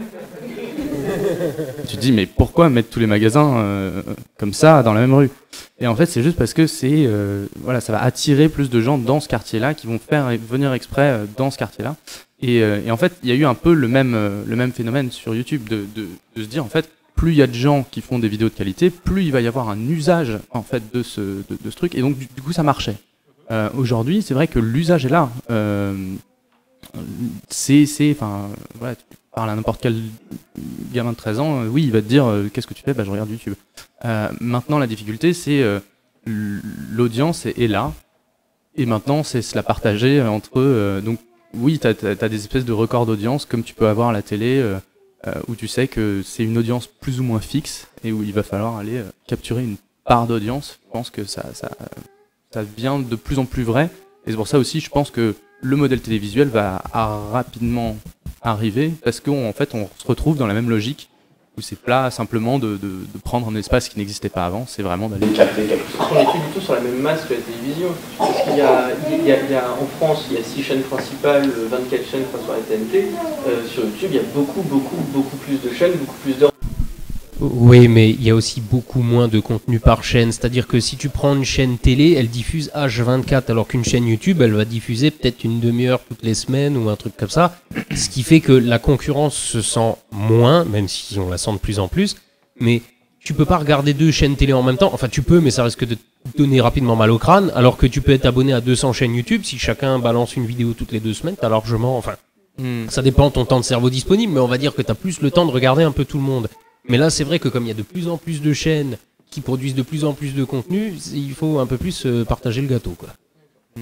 Tu te dis, mais pourquoi mettre tous les magasins euh, comme ça dans la même rue? Et en fait, c'est juste parce que c'est, euh, voilà, ça va attirer plus de gens dans ce quartier-là, qui vont faire venir exprès euh, dans ce quartier-là. Et, euh, et en fait, il y a eu un peu le même, euh, le même phénomène sur YouTube, de, de, de se dire, en fait, plus il y a de gens qui font des vidéos de qualité, plus il va y avoir un usage en fait de ce, de, de ce truc. Et donc, du, du coup, ça marchait. Euh, aujourd'hui, c'est vrai que l'usage est là. Euh, c'est, c'est, enfin, voilà, tu parles à n'importe quel gamin de treize ans, euh, oui, il va te dire euh, qu'est-ce que tu fais? Bah, je regarde YouTube. Euh, maintenant, la difficulté, c'est euh, l'audience est, est là, et maintenant, c'est se la partager entre eux. Euh, donc, oui, t'as, t'as, t'as des espèces de records d'audience, comme tu peux avoir à la télé, euh, euh, où tu sais que c'est une audience plus ou moins fixe, et où il va falloir aller euh, capturer une part d'audience. Je pense que ça, ça, ça devient de plus en plus vrai, et c'est pour ça aussi, je pense que le modèle télévisuel va rapidement arriver, parce qu'en fait, on se retrouve dans la même logique, où c'est pas simplement de, de, de prendre un espace qui n'existait pas avant, c'est vraiment d'aller capter quelque chose. On n'est plus du tout sur la même masse que la télévision, parce qu'il y a, il y a, il y a en France, il y a six chaînes principales, vingt-quatre chaînes sur la T N T, euh, sur YouTube, il y a beaucoup, beaucoup, beaucoup plus de chaînes, beaucoup plus d'heures. Oui, mais il y a aussi beaucoup moins de contenu par chaîne. C'est-à-dire que si tu prends une chaîne télé, elle diffuse H vingt-quatre, alors qu'une chaîne YouTube, elle va diffuser peut-être une demi-heure toutes les semaines ou un truc comme ça. Ce qui fait que la concurrence se sent moins, même si on la sent de plus en plus. Mais tu peux pas regarder deux chaînes télé en même temps. Enfin, tu peux, mais ça risque de te donner rapidement mal au crâne. Alors que tu peux être abonné à deux cents chaînes YouTube. Si chacun balance une vidéo toutes les deux semaines, t'as largement... Enfin, hmm. ça dépend de ton temps de cerveau disponible, mais on va dire que t'as plus le temps de regarder un peu tout le monde. Mais là, c'est vrai que comme il y a de plus en plus de chaînes qui produisent de plus en plus de contenu, il faut un peu plus euh, partager le gâteau, quoi. Hmm.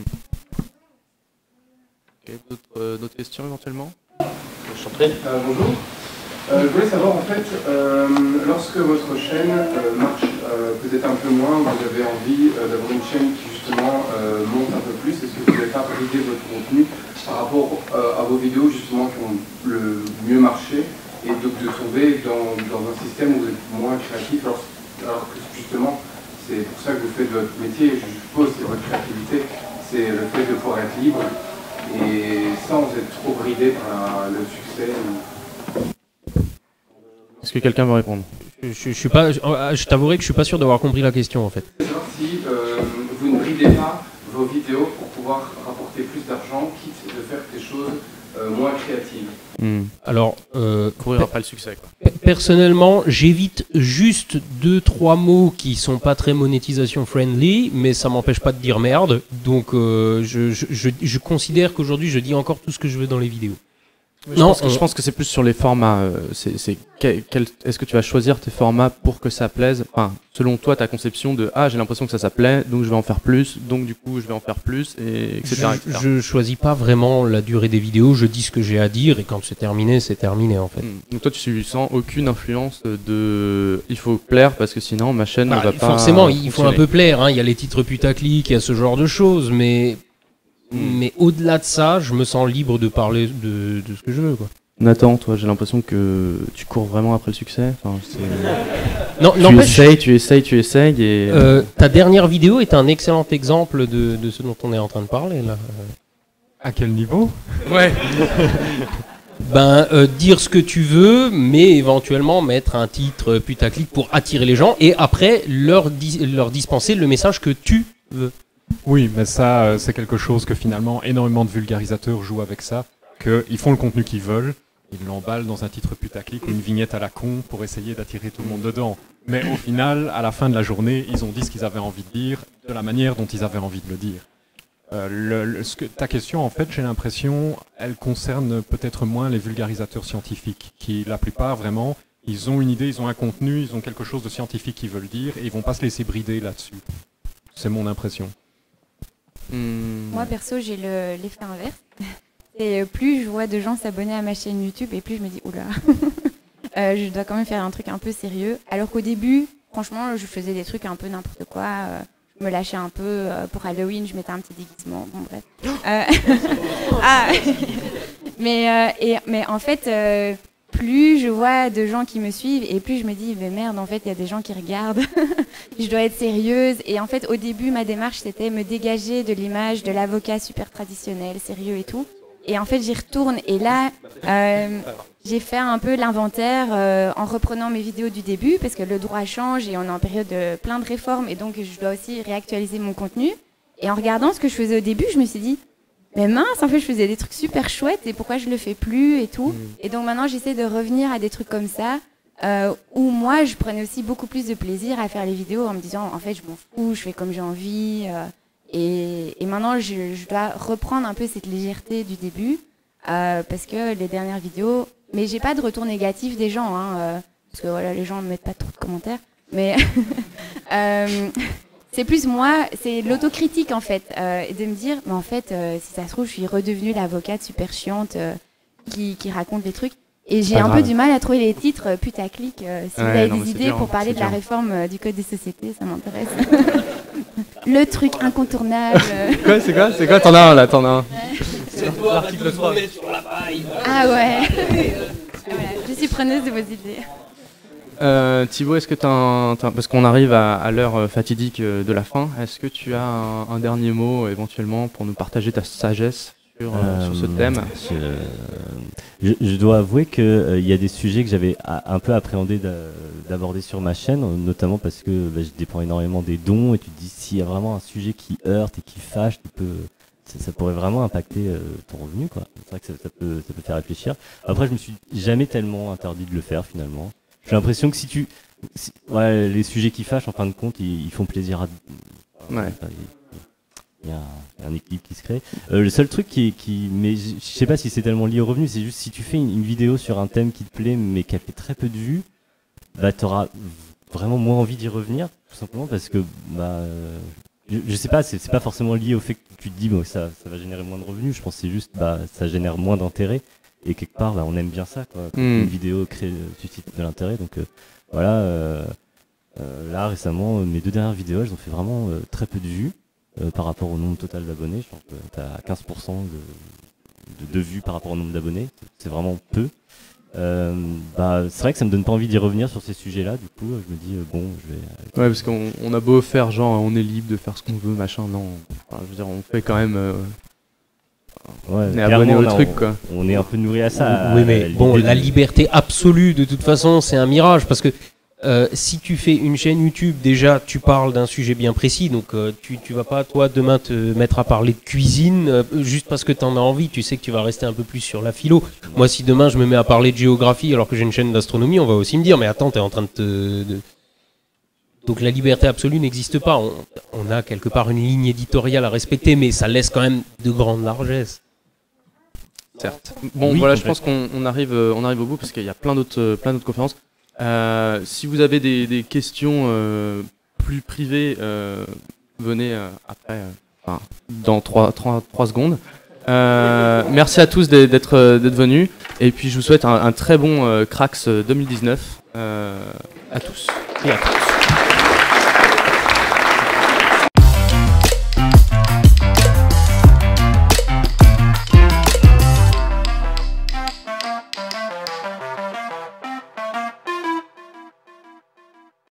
Okay, d'autres, euh, d'autres questions éventuellement? Je t'en prie. Euh, bonjour. Euh, je voulais savoir en fait, euh, lorsque votre chaîne euh, marche euh, peut-être un peu moins, vous avez envie euh, d'avoir une chaîne qui justement euh, monte un peu plus, est-ce que vous n'avez pas brider votre contenu par rapport euh, à vos vidéos justement qui ont le mieux marché? Et donc de tomber dans, dans un système où vous êtes moins créatif, alors, alors que justement, c'est pour ça que vous faites votre métier, je suppose, c'est votre créativité, c'est le fait de pouvoir être libre, et sans être trop bridé par la, le succès. Est-ce que quelqu'un veut répondre? Je, je, je suis pas, je, je t'avouerai que je suis pas sûr d'avoir compris la question en fait. Si euh, vous ne bridez pas vos vidéos pour pouvoir rapporter plus d'argent, quitte de faire des choses Euh, moins créative. Hmm. Alors, euh, courir après le succès, quoi. Personnellement, j'évite juste deux trois mots qui sont pas très monétisation friendly, mais ça m'empêche pas de dire merde. Donc, euh, je, je, je, je considère qu'aujourd'hui, je dis encore tout ce que je veux dans les vidéos. Je non, pense que, on... je pense que c'est plus sur les formats. Euh, c'est, c'est, quel, quel, est-ce que tu vas choisir tes formats pour que ça plaise? Enfin, selon toi, ta conception de ah, j'ai l'impression que ça, ça plaît, donc je vais en faire plus, donc du coup, je vais en faire plus, et etc. Je, et cetera. je choisis pas vraiment la durée des vidéos. Je dis ce que j'ai à dire, et quand c'est terminé, c'est terminé en fait. Mmh. Donc toi, tu sens aucune influence de il faut plaire parce que sinon ma chaîne bah, ne va pas. Forcément, il faut un peu plaire. Hein. Il y a les titres putaclic, il y a ce genre de choses, mais mmh. mais au-delà de ça, je me sens libre de parler de, de ce que je veux, quoi. Nathan, toi, j'ai l'impression que tu cours vraiment après le succès. Enfin, c'est... Non, tu essayes, tu essayes, tu essayes. Et... Euh, ta dernière vidéo est un excellent exemple de, de ce dont on est en train de parler là. À quel niveau? Ouais. Ben, euh, dire ce que tu veux, mais éventuellement mettre un titre putaclic pour attirer les gens et après leur, di- leur dispenser le message que tu veux. Oui, mais ça, euh, c'est quelque chose que finalement énormément de vulgarisateurs jouent avec ça, qu'ils font le contenu qu'ils veulent. Ils l'emballent dans un titre putaclic ou une vignette à la con pour essayer d'attirer tout le monde dedans. Mais au final, à la fin de la journée, ils ont dit ce qu'ils avaient envie de dire, de la manière dont ils avaient envie de le dire. Euh, le, le, ce que, ta question, en fait, j'ai l'impression, elle concerne peut-être moins les vulgarisateurs scientifiques, qui, la plupart, vraiment, ils ont une idée, ils ont un contenu, ils ont quelque chose de scientifique qu'ils veulent dire, et ils vont pas se laisser brider là-dessus. C'est mon impression. Mmh. Moi, perso, j'ai le, l'effet inverse. Et plus je vois de gens s'abonner à ma chaîne YouTube et plus je me dis oula, euh, je dois quand même faire un truc un peu sérieux. Alors qu'au début, franchement, je faisais des trucs un peu n'importe quoi. Euh, je me lâchais un peu euh, pour Halloween, je mettais un petit déguisement. Bon bref. Euh, ah, mais euh, et mais en fait, euh, plus je vois de gens qui me suivent et plus je me dis mais merde, en fait, il y a des gens qui regardent. Je dois être sérieuse. Et en fait, au début, ma démarche c'était me dégager de l'image de l'avocat super traditionnel, sérieux et tout. Et en fait, j'y retourne. Et là, euh, j'ai fait un peu l'inventaire euh, en reprenant mes vidéos du début, parce que le droit change et on est en période de plein de réformes, et donc je dois aussi réactualiser mon contenu. Et en regardant ce que je faisais au début, je me suis dit, mais mince, en fait, je faisais des trucs super chouettes, et pourquoi je le fais plus et tout. Et donc maintenant, j'essaie de revenir à des trucs comme ça, euh, où moi, je prenais aussi beaucoup plus de plaisir à faire les vidéos en me disant, en fait, je m'en fous, je fais comme j'ai envie. Euh, Et, et maintenant, je, je dois reprendre un peu cette légèreté du début, euh, parce que les dernières vidéos... Mais j'ai pas de retour négatif des gens, hein, euh, parce que voilà, les gens ne mettent pas trop de commentaires. Mais euh, c'est plus moi, c'est l'autocritique en fait, euh, et de me dire, mais en fait, euh, si ça se trouve, je suis redevenue l'avocate super chiante euh, qui, qui raconte des trucs. Et j'ai un peu du mal à trouver les titres putaclic. Euh, si ouais, vous avez non, des idées dur, pour parler de dur. La réforme euh, du code des sociétés, ça m'intéresse. Le truc incontournable. Quoi, c'est quoi, c'est quoi, t'en as un là, t'en as un. C'est toi, l'article trois. Sur la paille. Ah ouais. Voilà, je suis preneuse de vos idées. Euh, Thibaut, est-ce que tu as un, t'as, parce qu'on arrive à, à l'heure fatidique de la fin, est-ce que tu as un, un dernier mot éventuellement pour nous partager ta sagesse sur, euh, sur ce thème? je, je, je dois avouer qu'il euh, y a des sujets que j'avais a, un peu appréhendés de, d'aborder sur ma chaîne, notamment parce que bah, je dépends énormément des dons et tu te dis s'il y a vraiment un sujet qui heurte et qui fâche, tu peux, ça, ça pourrait vraiment impacter euh, ton revenu, quoi. C'est vrai que ça, ça, peut, ça peut faire réfléchir. Après, je me suis jamais tellement interdit de le faire finalement. J'ai l'impression que si tu, si, ouais, les sujets qui fâchent, en fin de compte, ils, ils font plaisir à. Ouais. Enfin, il y a un, un équilibre qui se crée. Euh, le seul truc qui, qui, mais je sais pas si c'est tellement lié au revenu, c'est juste si tu fais une, une vidéo sur un thème qui te plaît mais qui a fait très peu de vues, bah t'auras vraiment moins envie d'y revenir, tout simplement parce que bah euh, je, je sais pas, c'est, c'est pas forcément lié au fait que tu te dis bon ça, ça va générer moins de revenus. Je pense que c'est juste bah ça génère moins d'intérêt et quelque part bah on aime bien ça quoi. Quand Mm. une vidéo crée suscite de l'intérêt, donc euh, voilà. Euh, euh, là récemment, mes deux dernières vidéos, elles ont fait vraiment euh, très peu de vues. Euh, par rapport au nombre total d'abonnés, je pense que tu as quinze pour cent de, de, de vues par rapport au nombre d'abonnés, c'est vraiment peu. Euh, bah, c'est vrai que ça me donne pas envie d'y revenir sur ces sujets-là, du coup je me dis euh, bon je vais... Ouais, parce qu'on on a beau faire genre on est libre de faire ce qu'on veut, machin, non. Enfin, je veux dire, on fait quand même... Euh... Ouais, on est abonné au on a, truc, on, quoi. On est un peu nourri à ça. Oui, à, mais à bon, la de... liberté absolue, de toute façon, c'est un mirage, parce que Euh, si tu fais une chaîne YouTube, déjà tu parles d'un sujet bien précis, donc euh, tu, tu vas pas toi demain te mettre à parler de cuisine euh, juste parce que tu en as envie, tu sais que tu vas rester un peu plus sur la philo. Moi si demain je me mets à parler de géographie alors que j'ai une chaîne d'astronomie, on va aussi me dire mais attends, t'es en train de te... De... Donc la liberté absolue n'existe pas, on, on a quelque part une ligne éditoriale à respecter, mais ça laisse quand même de grandes largesses. Certes. Bon Oui, voilà, je pense qu'on on arrive, euh, on arrive au bout parce qu'il y a plein d'autres, euh, plein d'autres conférences. Euh, si vous avez des, des questions euh, plus privées, euh, venez euh, après, euh, enfin, dans trois secondes. Euh, merci à tous d'être, d'être venus. Et puis je vous souhaite un, un très bon euh, Cracks deux mille dix-neuf euh, à tous et à toutes.